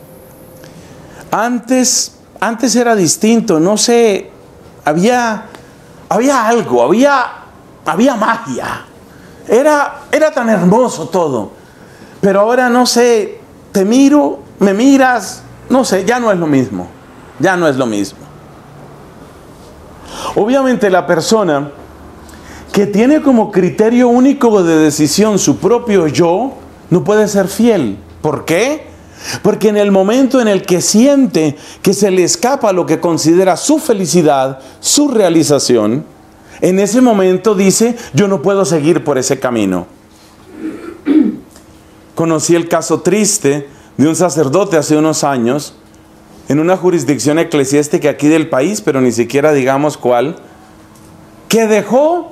Antes, antes era distinto. No sé, había... Había algo, había, había magia. Era, era tan hermoso todo. Pero ahora no sé, te miro, me miras, no sé, ya no es lo mismo. Ya no es lo mismo. Obviamente la persona que tiene como criterio único de decisión su propio yo, no puede ser fiel. ¿Por qué? Porque en el momento en el que siente que se le escapa lo que considera su felicidad, su realización, en ese momento dice: yo no puedo seguir por ese camino. Conocí el caso triste de un sacerdote hace unos años, en una jurisdicción eclesiástica aquí del país, pero ni siquiera digamos cuál, que dejó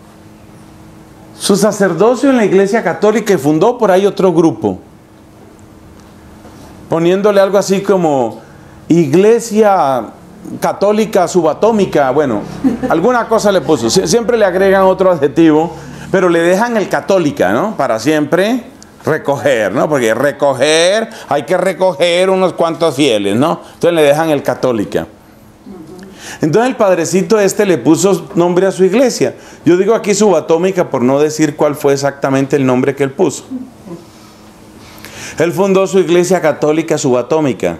su sacerdocio en la Iglesia Católica y fundó por ahí otro grupo, poniéndole algo así como Iglesia Católica Subatómica. Bueno, alguna cosa le puso. Siempre le agregan otro adjetivo, pero le dejan el católica, ¿no? Para siempre recoger, ¿no? Porque recoger, hay que recoger unos cuantos fieles, ¿no? Entonces le dejan el católica. Entonces el padrecito este le puso nombre a su iglesia. Yo digo aquí subatómica por no decir cuál fue exactamente el nombre que él puso. Él fundó su iglesia católica subatómica.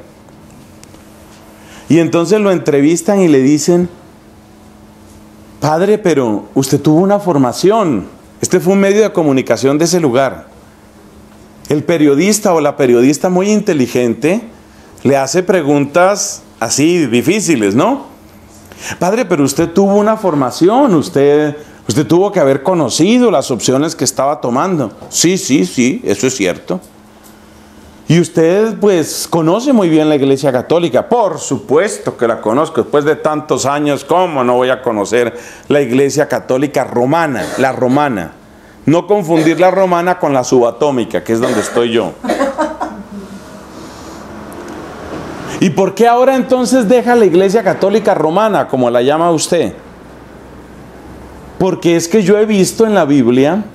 Y entonces lo entrevistan y le dicen: padre, pero usted tuvo una formación. Este fue un medio de comunicación de ese lugar. El periodista o la periodista muy inteligente le hace preguntas así difíciles, ¿no? Padre, pero usted tuvo una formación, usted, usted tuvo que haber conocido las opciones que estaba tomando. Sí, sí, sí, eso es cierto. Y usted pues conoce muy bien la Iglesia Católica. Por supuesto que la conozco. Después de tantos años, ¿cómo no voy a conocer la Iglesia Católica romana? La romana. No confundir la romana con la subatómica, que es donde estoy yo. ¿Y por qué ahora entonces deja la Iglesia Católica romana, como la llama usted? Porque es que yo he visto en la Biblia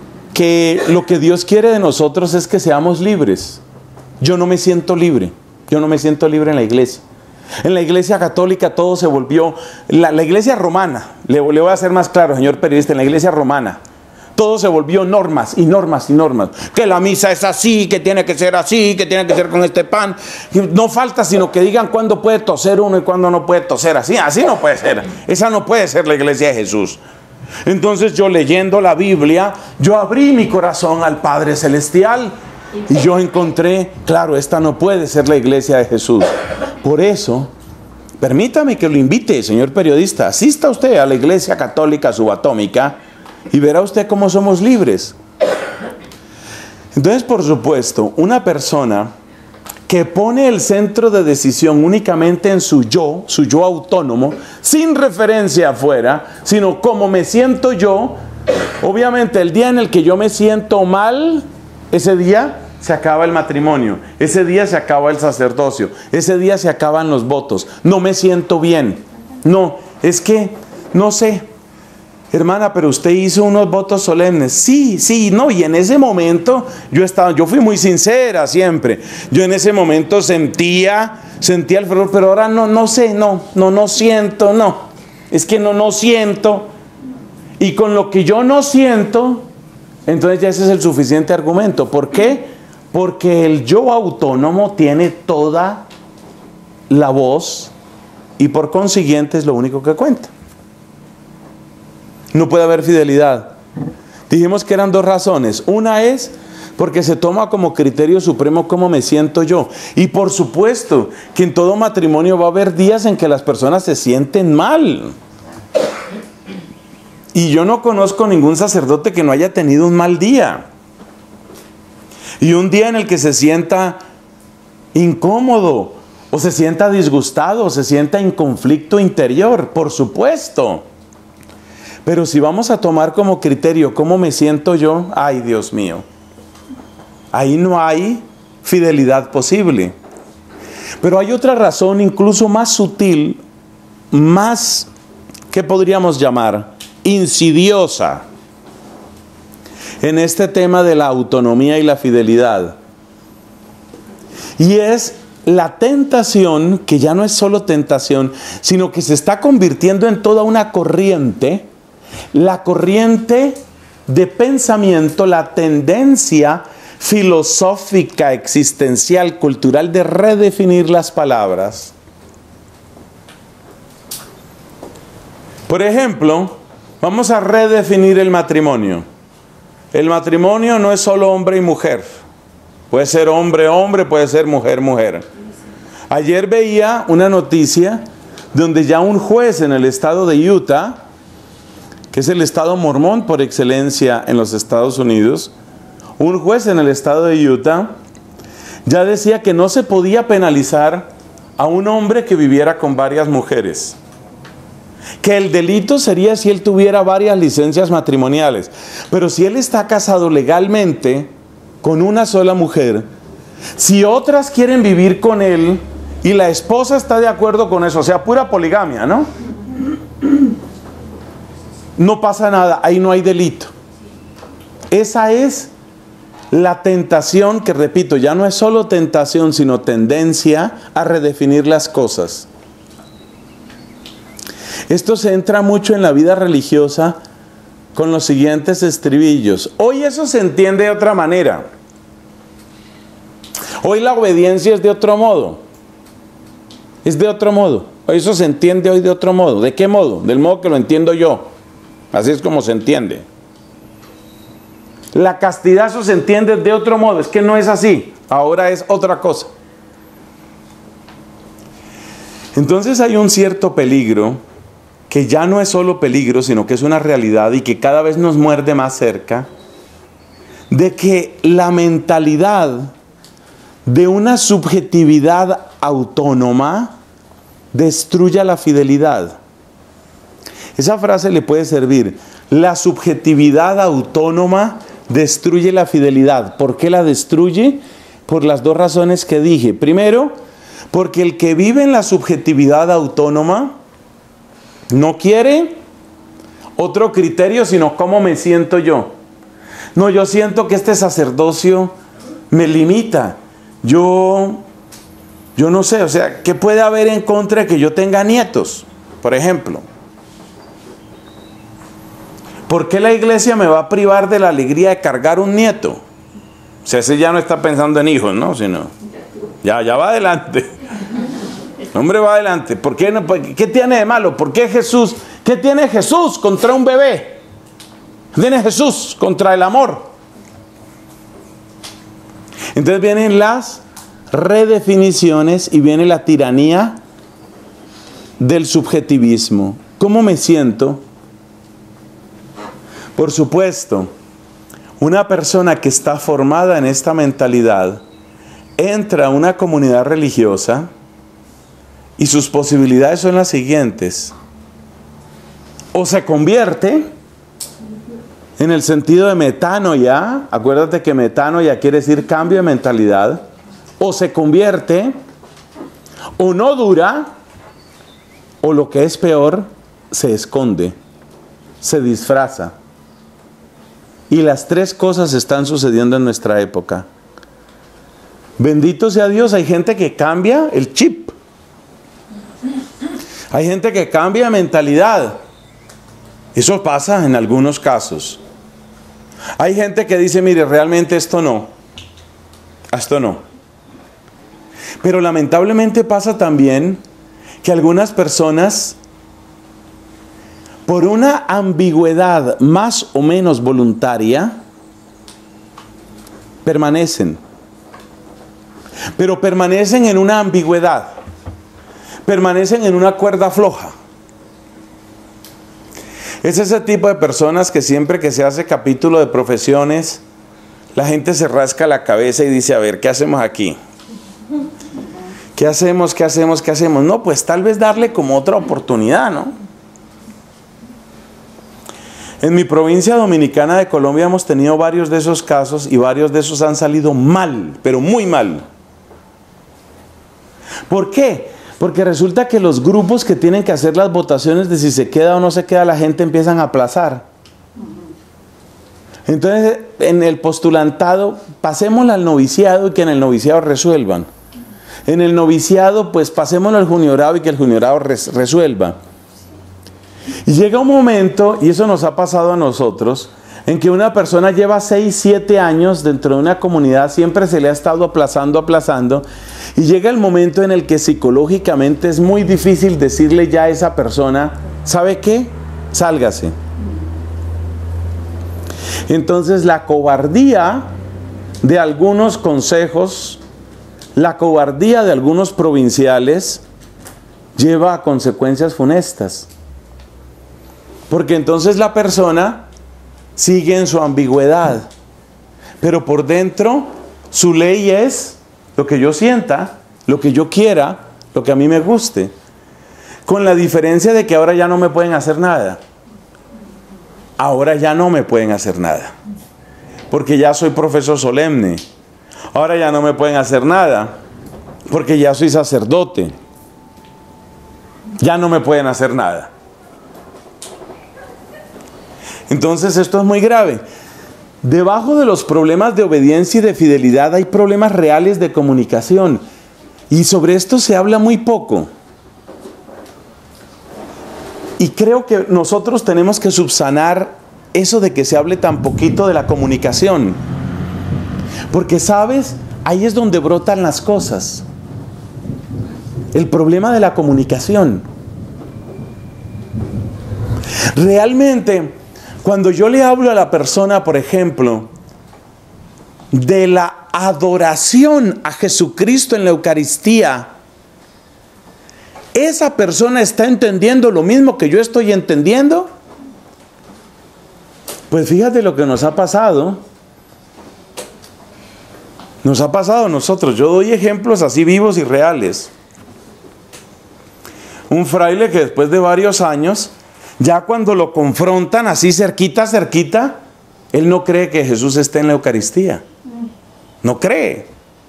que lo que Dios quiere de nosotros es que seamos libres. Yo no me siento libre. Yo no me siento libre en la iglesia. En la iglesia católica todo se volvió, la, la iglesia romana, le, le voy a hacer más claro, señor periodista, en la iglesia romana, todo se volvió normas y normas y normas. Que la misa es así, que tiene que ser así, que tiene que ser con este pan. No falta sino que digan cuándo puede toser uno y cuándo no puede toser así. Así no puede ser. Esa no puede ser la iglesia de Jesús. Entonces yo leyendo la Biblia, yo abrí mi corazón al Padre Celestial y yo encontré, claro, esta no puede ser la iglesia de Jesús. Por eso, permítame que lo invite, señor periodista, asista usted a la iglesia católica subatómica y verá usted cómo somos libres. Entonces, por supuesto, una persona que pone el centro de decisión únicamente en su yo, su yo autónomo, sin referencia afuera, sino cómo me siento yo, obviamente el día en el que yo me siento mal, ese día se acaba el matrimonio, ese día se acaba el sacerdocio, ese día se acaban los votos, no me siento bien. No, es que, no sé, hermana, pero usted hizo unos votos solemnes. Sí, sí, no, y en ese momento yo estaba, yo fui muy sincera siempre. Yo en ese momento sentía, sentía el fervor, pero ahora no, no sé, no, no, no siento, no. Es que no, no siento. Y con lo que yo no siento, entonces ya ese es el suficiente argumento. ¿Por qué? Porque el yo autónomo tiene toda la voz y por consiguiente es lo único que cuenta. No puede haber fidelidad. Dijimos que eran dos razones. Una es porque se toma como criterio supremo cómo me siento yo. Y por supuesto que en todo matrimonio va a haber días en que las personas se sienten mal. Y yo no conozco ningún sacerdote que no haya tenido un mal día. Y un día en el que se sienta incómodo, o se sienta disgustado, o se sienta en conflicto interior, por supuesto. Pero si vamos a tomar como criterio cómo me siento yo, ay Dios mío, ahí no hay fidelidad posible. Pero hay otra razón incluso más sutil, más, ¿qué podríamos llamar? Insidiosa, en este tema de la autonomía y la fidelidad. Y es la tentación, que ya no es solo tentación, sino que se está convirtiendo en toda una corriente. La corriente de pensamiento, la tendencia filosófica, existencial, cultural de redefinir las palabras. Por ejemplo, vamos a redefinir el matrimonio. El matrimonio no es solo hombre y mujer. Puede ser hombre, hombre, puede ser mujer, mujer. Ayer veía una noticia donde ya un juez en el estado de Utah, que es el estado mormón por excelencia en los Estados Unidos, un juez en el estado de Utah ya decía que no se podía penalizar a un hombre que viviera con varias mujeres. Que el delito sería si él tuviera varias licencias matrimoniales. Pero si él está casado legalmente con una sola mujer, si otras quieren vivir con él y la esposa está de acuerdo con eso, o sea, pura poligamia, ¿no? No pasa nada, ahí no hay delito. Esa es la tentación que, repito, ya no es solo tentación, sino tendencia a redefinir las cosas. Esto se entra mucho en la vida religiosa con los siguientes estribillos. Hoy eso se entiende de otra manera. Hoy la obediencia es de otro modo. Es de otro modo. Eso se entiende hoy de otro modo. ¿De qué modo? Del modo que lo entiendo yo. Así es como se entiende. La castidad, eso se entiende de otro modo. Es que no es así. Ahora es otra cosa. Entonces hay un cierto peligro, que ya no es solo peligro, sino que es una realidad y que cada vez nos muerde más cerca, de que la mentalidad de una subjetividad autónoma destruya la fidelidad. Esa frase le puede servir. La subjetividad autónoma destruye la fidelidad. ¿Por qué la destruye? Por las dos razones que dije. Primero, porque el que vive en la subjetividad autónoma no quiere otro criterio, sino cómo me siento yo. No, yo siento que este sacerdocio me limita. Yo Yo no sé, o sea, ¿qué puede haber en contra de que yo tenga nietos? Por ejemplo. ¿Por qué la iglesia me va a privar de la alegría de cargar un nieto? O sea, ese ya no está pensando en hijos, ¿no? Sino, ya, ya va adelante. El hombre va adelante. ¿Por qué, no? ¿Qué tiene de malo? ¿Por qué Jesús? ¿Qué tiene Jesús contra un bebé? ¿Qué tiene Jesús contra el amor? Entonces vienen las redefiniciones y viene la tiranía del subjetivismo. ¿Cómo me siento? Por supuesto, una persona que está formada en esta mentalidad entra a una comunidad religiosa y sus posibilidades son las siguientes. O se convierte en el sentido de metanoia, acuérdate que metanoia quiere decir cambio de mentalidad, o se convierte, o no dura, o lo que es peor, se esconde, se disfraza. Y las tres cosas están sucediendo en nuestra época. Bendito sea Dios, hay gente que cambia el chip. Hay gente que cambia mentalidad. Eso pasa en algunos casos. Hay gente que dice, mire, realmente esto no. Esto no. Pero lamentablemente pasa también que algunas personas, por una ambigüedad más o menos voluntaria, permanecen. Pero permanecen en una ambigüedad. Permanecen en una cuerda floja. Es ese tipo de personas que siempre que se hace capítulo de profesiones, la gente se rasca la cabeza y dice, a ver, ¿qué hacemos aquí? ¿Qué hacemos? ¿Qué hacemos? ¿Qué hacemos? No, pues tal vez darle como otra oportunidad, ¿no? En mi provincia dominicana de Colombia hemos tenido varios de esos casos y varios de esos han salido mal, pero muy mal. ¿Por qué? Porque resulta que los grupos que tienen que hacer las votaciones de si se queda o no se queda la gente empiezan a aplazar. Entonces, en el postulantado, pasémoslo al noviciado y que en el noviciado resuelvan. En el noviciado, pues pasémoslo al juniorado y que el juniorado res resuelva. Y llega un momento, y eso nos ha pasado a nosotros, en que una persona lleva seis, siete años dentro de una comunidad, siempre se le ha estado aplazando, aplazando, y llega el momento en el que psicológicamente es muy difícil decirle ya a esa persona, ¿sabe qué? Sálgase. Entonces la cobardía de algunos consejos, la cobardía de algunos provinciales, lleva a consecuencias funestas. Porque entonces la persona sigue en su ambigüedad, pero por dentro su ley es lo que yo sienta, lo que yo quiera, lo que a mí me guste, con la diferencia de que ahora ya no me pueden hacer nada. Ahora ya no me pueden hacer nada, porque ya soy profesor solemne. Ahora ya no me pueden hacer nada, porque ya soy sacerdote. Ya no me pueden hacer nada. Entonces esto es muy grave. Debajo de los problemas de obediencia y de fidelidad hay problemas reales de comunicación. Y sobre esto se habla muy poco. Y creo que nosotros tenemos que subsanar eso de que se hable tan poquito de la comunicación. Porque, ¿sabes? Ahí es donde brotan las cosas. El problema de la comunicación. Realmente, cuando yo le hablo a la persona, por ejemplo, de la adoración a Jesucristo en la Eucaristía, ¿esa persona está entendiendo lo mismo que yo estoy entendiendo? Pues fíjate lo que nos ha pasado. Nos ha pasado a nosotros. Yo doy ejemplos así vivos y reales. Un fraile que después de varios años, ya cuando lo confrontan así cerquita, cerquita, él no cree que Jesús esté en la Eucaristía. No cree.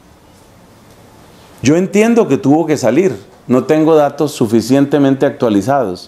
Yo entiendo que tuvo que salir. No tengo datos suficientemente actualizados.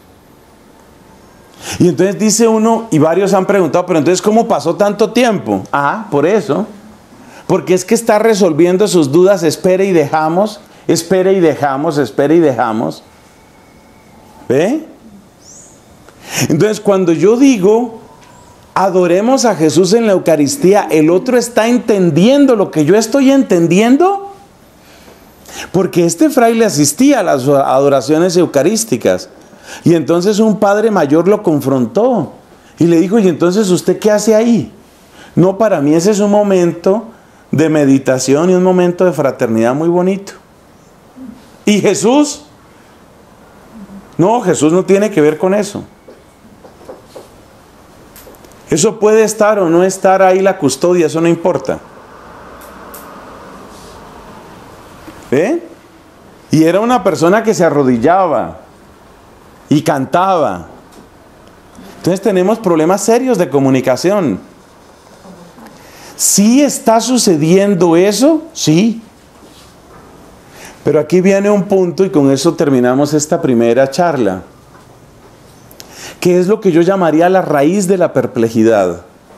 Y entonces dice uno, y varios han preguntado, pero entonces ¿cómo pasó tanto tiempo? Ah, por eso. Porque es que está resolviendo sus dudas, espere y dejamos, espere y dejamos, espere y dejamos. ¿Ve? Entonces, cuando yo digo, adoremos a Jesús en la Eucaristía, ¿el otro está entendiendo lo que yo estoy entendiendo? Porque este fraile asistía a las adoraciones eucarísticas. Y entonces un padre mayor lo confrontó. Y le dijo, ¿y entonces usted qué hace ahí? No, para mí ese es un momento de meditación y un momento de fraternidad muy bonito. ¿Y Jesús? No, Jesús no tiene que ver con eso. Eso puede estar o no estar ahí la custodia, eso no importa. ¿Eh? Y era una persona que se arrodillaba y cantaba. Entonces tenemos problemas serios de comunicación. ¿Sí está sucediendo eso? Sí. Pero aquí viene un punto y con eso terminamos esta primera charla. ¿Qué es lo que yo llamaría la raíz de la perplejidad?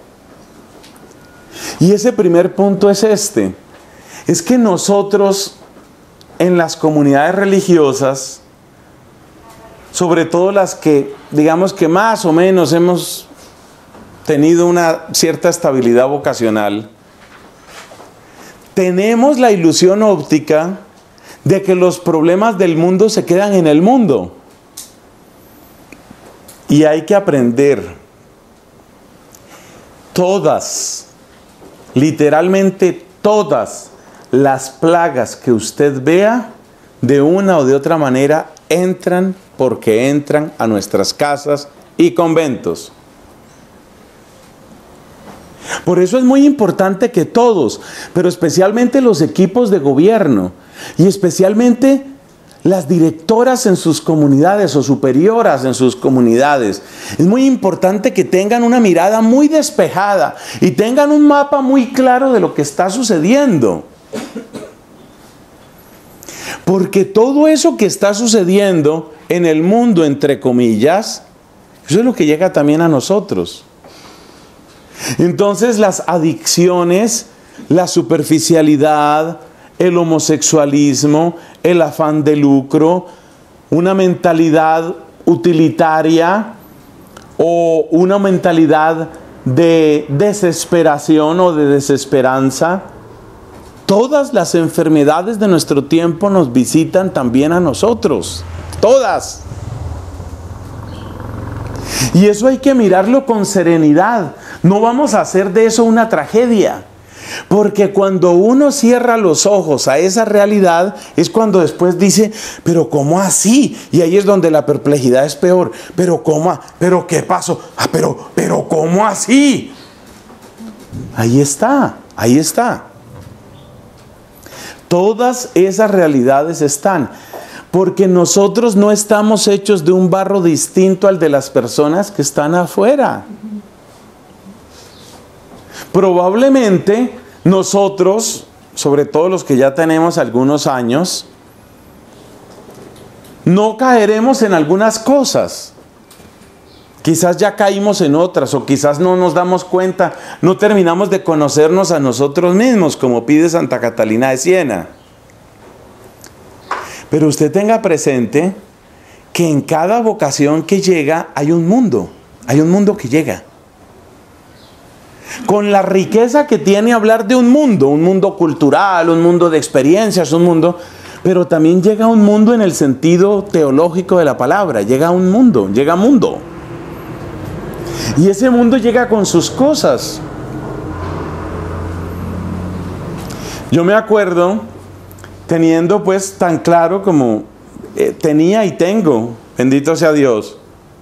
Y ese primer punto es este. Es que nosotros en las comunidades religiosas, sobre todo las que, digamos que más o menos hemos tenido una cierta estabilidad vocacional, tenemos la ilusión óptica de que los problemas del mundo se quedan en el mundo. Y hay que aprender. Todas, literalmente todas las plagas que usted vea, de una o de otra manera, entran porque entran a nuestras casas y conventos. Por eso es muy importante que todos, pero especialmente los equipos de gobierno y especialmente las directoras en sus comunidades o superioras en sus comunidades, es muy importante que tengan una mirada muy despejada y tengan un mapa muy claro de lo que está sucediendo. Porque todo eso que está sucediendo en el mundo, entre comillas, eso es lo que llega también a nosotros. Entonces las adicciones, la superficialidad, el homosexualismo, el afán de lucro, una mentalidad utilitaria o una mentalidad de desesperación o de desesperanza, todas las enfermedades de nuestro tiempo nos visitan también a nosotros, todas. Y eso hay que mirarlo con serenidad. No vamos a hacer de eso una tragedia. Porque cuando uno cierra los ojos a esa realidad, es cuando después dice, pero ¿cómo así? Y ahí es donde la perplejidad es peor. Pero ¿cómo? ¿Pero qué pasó? Ah, pero, pero ¿cómo así? Ahí está, ahí está. Todas esas realidades están. Porque nosotros no estamos hechos de un barro distinto al de las personas que están afuera. Probablemente nosotros, sobre todo los que ya tenemos algunos años, no caeremos en algunas cosas. Quizás ya caímos en otras, o quizás no nos damos cuenta, no terminamos de conocernos a nosotros mismos, como pide Santa Catalina de Siena. Pero usted tenga presente que en cada vocación que llega hay un mundo, hay un mundo que llega. Con la riqueza que tiene hablar de un mundo, un mundo cultural, un mundo de experiencias, un mundo, pero también llega un mundo en el sentido teológico de la palabra, llega un mundo, llega mundo. Y ese mundo llega con sus cosas. Yo me acuerdo, teniendo pues tan claro como eh, tenía y tengo, bendito sea Dios,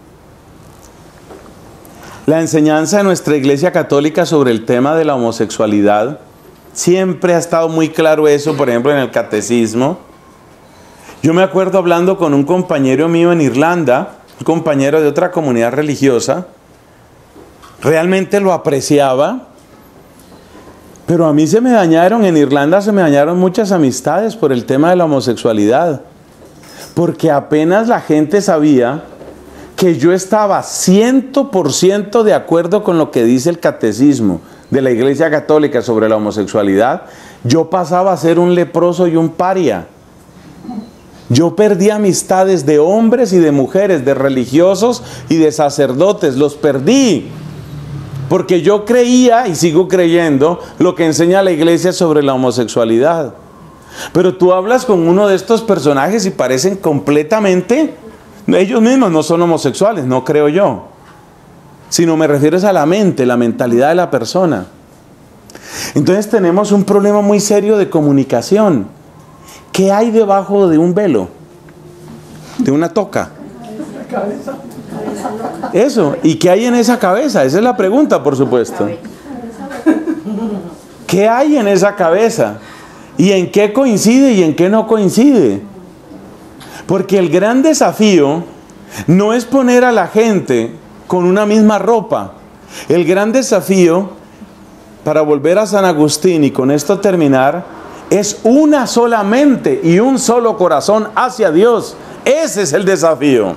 la enseñanza de nuestra Iglesia Católica sobre el tema de la homosexualidad. Siempre ha estado muy claro eso, por ejemplo en el catecismo. Yo me acuerdo hablando con un compañero mío en Irlanda, un compañero de otra comunidad religiosa, realmente lo apreciaba, pero a mí se me dañaron, en Irlanda se me dañaron muchas amistades por el tema de la homosexualidad, porque apenas la gente sabía que yo estaba cien por ciento de acuerdo con lo que dice el catecismo de la Iglesia Católica sobre la homosexualidad, yo pasaba a ser un leproso y un paria. Yo perdí amistades de hombres y de mujeres, de religiosos y de sacerdotes, los perdí. Porque yo creía y sigo creyendo lo que enseña la iglesia sobre la homosexualidad. Pero tú hablas con uno de estos personajes y parecen completamente, ellos mismos no son homosexuales, no creo yo. Sino me refiero a la mente, la mentalidad de la persona. Entonces tenemos un problema muy serio de comunicación. ¿Qué hay debajo de un velo? De una toca. Eso. ¿Y qué hay en esa cabeza? Esa es la pregunta, por supuesto. ¿Qué hay en esa cabeza? ¿Y en qué coincide y en qué no coincide? Porque el gran desafío no es poner a la gente con una misma ropa. El gran desafío, para volver a San Agustín y con esto terminar, es una sola mente y un solo corazón hacia Dios. Ese es el desafío.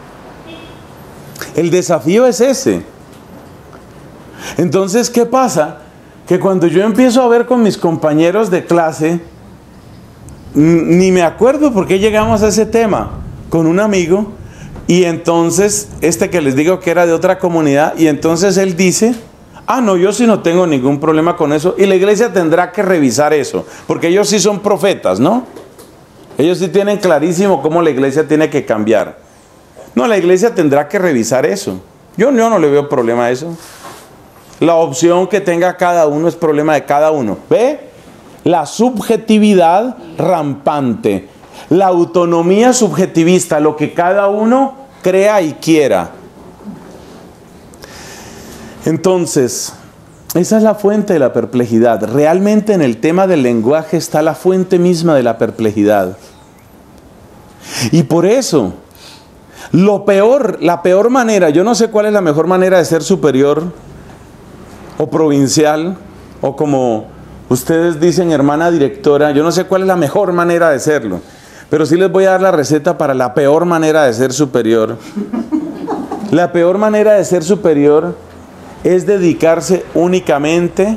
El desafío es ese. Entonces, ¿qué pasa? Que cuando yo empiezo a ver con mis compañeros de clase, ni me acuerdo por qué llegamos a ese tema, con un amigo, y entonces, este que les digo que era de otra comunidad, y entonces él dice, ah, no, yo sí no tengo ningún problema con eso, y la iglesia tendrá que revisar eso, porque ellos sí son profetas, ¿no? Ellos sí tienen clarísimo cómo la iglesia tiene que cambiar. No, la iglesia tendrá que revisar eso. Yo, yo no le veo problema a eso. La opción que tenga cada uno es problema de cada uno. ¿Ve? La subjetividad rampante. La autonomía subjetivista, lo que cada uno crea y quiera. Entonces, esa es la fuente de la perplejidad. Realmente en el tema del lenguaje está la fuente misma de la perplejidad. Y por eso, lo peor, la peor manera, yo no sé cuál es la mejor manera de ser superior o provincial, o como ustedes dicen, hermana directora, yo no sé cuál es la mejor manera de serlo, pero sí les voy a dar la receta para la peor manera de ser superior. La peor manera de ser superior es dedicarse únicamente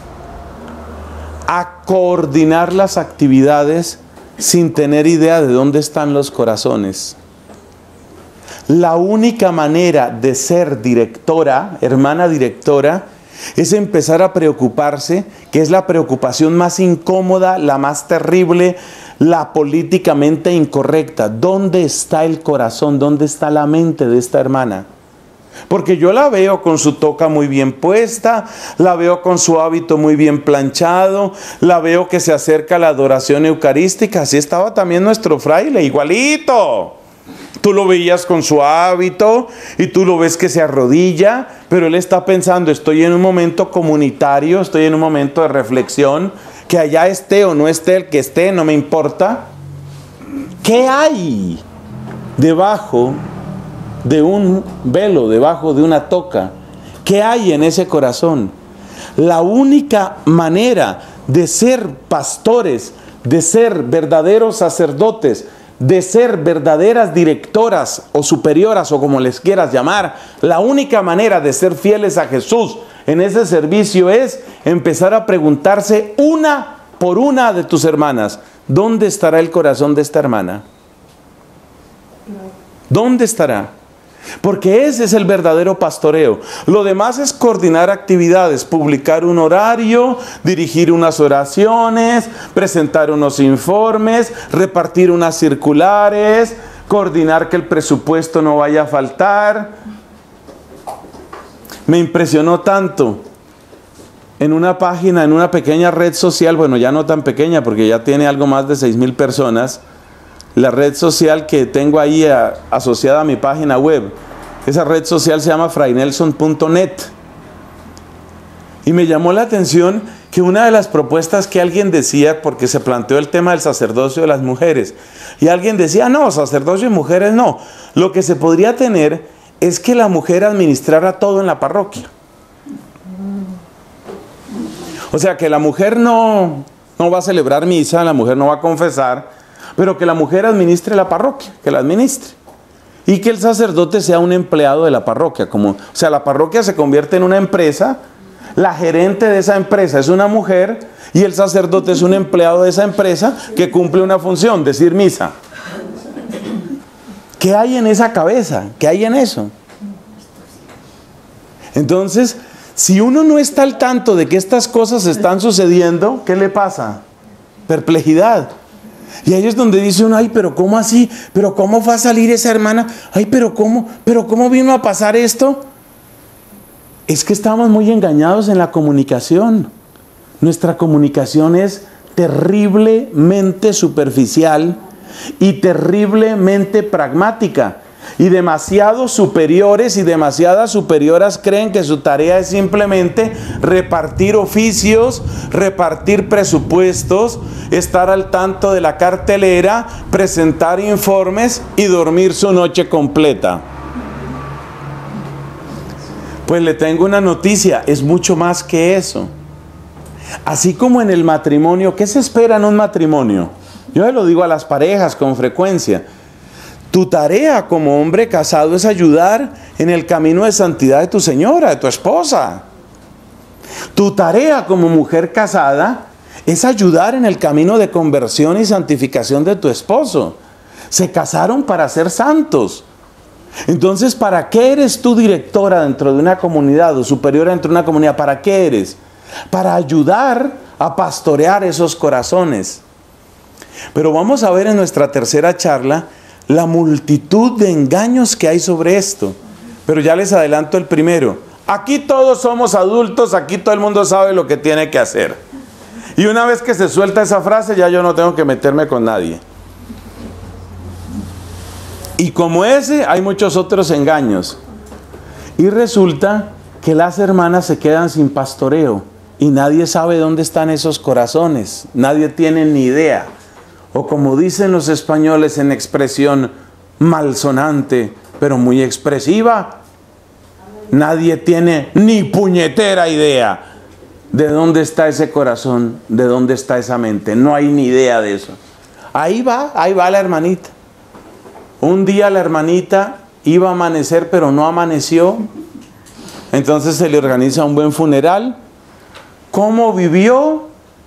a coordinar las actividades sin tener idea de dónde están los corazones. La única manera de ser directora, hermana directora, es empezar a preocuparse, que es la preocupación más incómoda, la más terrible, la políticamente incorrecta. ¿Dónde está el corazón? ¿Dónde está la mente de esta hermana? Porque yo la veo con su toca muy bien puesta, la veo con su hábito muy bien planchado, la veo que se acerca a la adoración eucarística. Así estaba también nuestro fraile, igualito. Tú lo veías con su hábito y tú lo ves que se arrodilla, pero él está pensando, estoy en un momento comunitario, estoy en un momento de reflexión, que allá esté o no esté, el que esté, no me importa. ¿Qué hay debajo de un velo, debajo de una toca? ¿Qué hay en ese corazón? La única manera de ser pastores, de ser verdaderos sacerdotes, de ser verdaderas directoras o superioras o como les quieras llamar, la única manera de ser fieles a Jesús en ese servicio es empezar a preguntarse una por una de tus hermanas, ¿dónde estará el corazón de esta hermana? ¿Dónde estará? Porque ese es el verdadero pastoreo. Lo demás es coordinar actividades, publicar un horario, dirigir unas oraciones, presentar unos informes, repartir unas circulares, coordinar que el presupuesto no vaya a faltar. Me impresionó tanto en una página, en una pequeña red social, bueno, ya no tan pequeña porque ya tiene algo más de seis mil personas, la red social que tengo ahí a, asociada a mi página web. Esa red social se llama fray nelson punto net. Y me llamó la atención que una de las propuestas que alguien decía, porque se planteó el tema del sacerdocio de las mujeres, y alguien decía, no, sacerdocio y mujeres no. Lo que se podría tener es que la mujer administrara todo en la parroquia. O sea, que la mujer no, no va a celebrar misa, la mujer no va a confesar, pero que la mujer administre la parroquia, que la administre. Y que el sacerdote sea un empleado de la parroquia. Como, o sea, la parroquia se convierte en una empresa, la gerente de esa empresa es una mujer y el sacerdote es un empleado de esa empresa que cumple una función, decir misa. ¿Qué hay en esa cabeza? ¿Qué hay en eso? Entonces, si uno no está al tanto de que estas cosas están sucediendo, ¿qué le pasa? Perplejidad. Y ahí es donde dice uno, ay, pero ¿cómo así? ¿Pero cómo va a salir esa hermana? Ay, pero ¿cómo? ¿Pero cómo vino a pasar esto? Es que estamos muy engañados en la comunicación. Nuestra comunicación es terriblemente superficial y terriblemente pragmática. Y demasiados superiores y demasiadas superioras creen que su tarea es simplemente repartir oficios, repartir presupuestos, estar al tanto de la cartelera, presentar informes y dormir su noche completa. Pues le tengo una noticia, es mucho más que eso. Así como en el matrimonio, ¿qué se espera en un matrimonio? Yo le lo digo a las parejas con frecuencia. Tu tarea como hombre casado es ayudar en el camino de santidad de tu señora, de tu esposa. Tu tarea como mujer casada es ayudar en el camino de conversión y santificación de tu esposo. Se casaron para ser santos. Entonces, ¿para qué eres tú directora dentro de una comunidad o superiora dentro de una comunidad? ¿Para qué eres? Para ayudar a pastorear esos corazones. Pero vamos a ver en nuestra tercera charla la multitud de engaños que hay sobre esto. Pero ya les adelanto el primero. Aquí todos somos adultos, aquí todo el mundo sabe lo que tiene que hacer. Y una vez que se suelta esa frase, ya yo no tengo que meterme con nadie. Y como ese, hay muchos otros engaños. Y resulta que las hermanas se quedan sin pastoreo. Y nadie sabe dónde están esos corazones. Nadie tiene ni idea. O como dicen los españoles en expresión malsonante, pero muy expresiva, nadie tiene ni puñetera idea de dónde está ese corazón, de dónde está esa mente. No hay ni idea de eso. Ahí va, ahí va la hermanita. Un día la hermanita iba a amanecer, pero no amaneció. Entonces se le organiza un buen funeral. ¿Cómo vivió?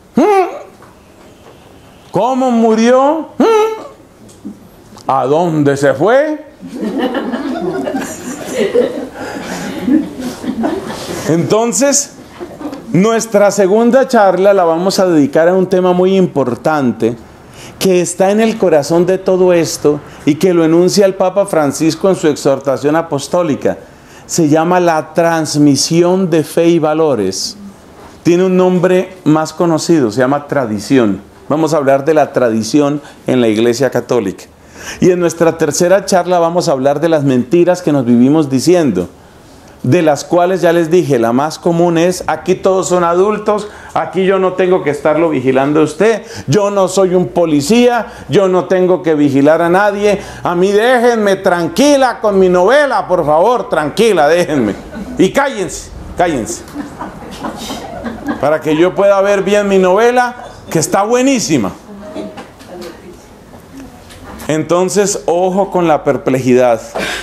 ¿Cómo murió? ¿A dónde se fue? Entonces, nuestra segunda charla la vamos a dedicar a un tema muy importante que está en el corazón de todo esto y que lo enuncia el Papa Francisco en su exhortación apostólica. Se llama la transmisión de fe y valores. Tiene un nombre más conocido, se llama tradición. Vamos a hablar de la tradición en la Iglesia Católica. Y en nuestra tercera charla vamos a hablar de las mentiras que nos vivimos diciendo, de las cuales ya les dije, la más común es, aquí todos son adultos, aquí yo no tengo que estarlo vigilando a usted, yo no soy un policía, yo no tengo que vigilar a nadie, a mí déjenme tranquila con mi novela, por favor, tranquila, déjenme. Y cállense, cállense. Para que yo pueda ver bien mi novela, que está buenísima. Entonces, ojo con la perplejidad.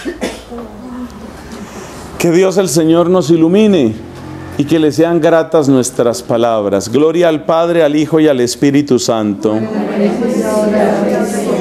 Que Dios el Señor nos ilumine y que le sean gratas nuestras palabras. Gloria al Padre, al Hijo y al Espíritu Santo.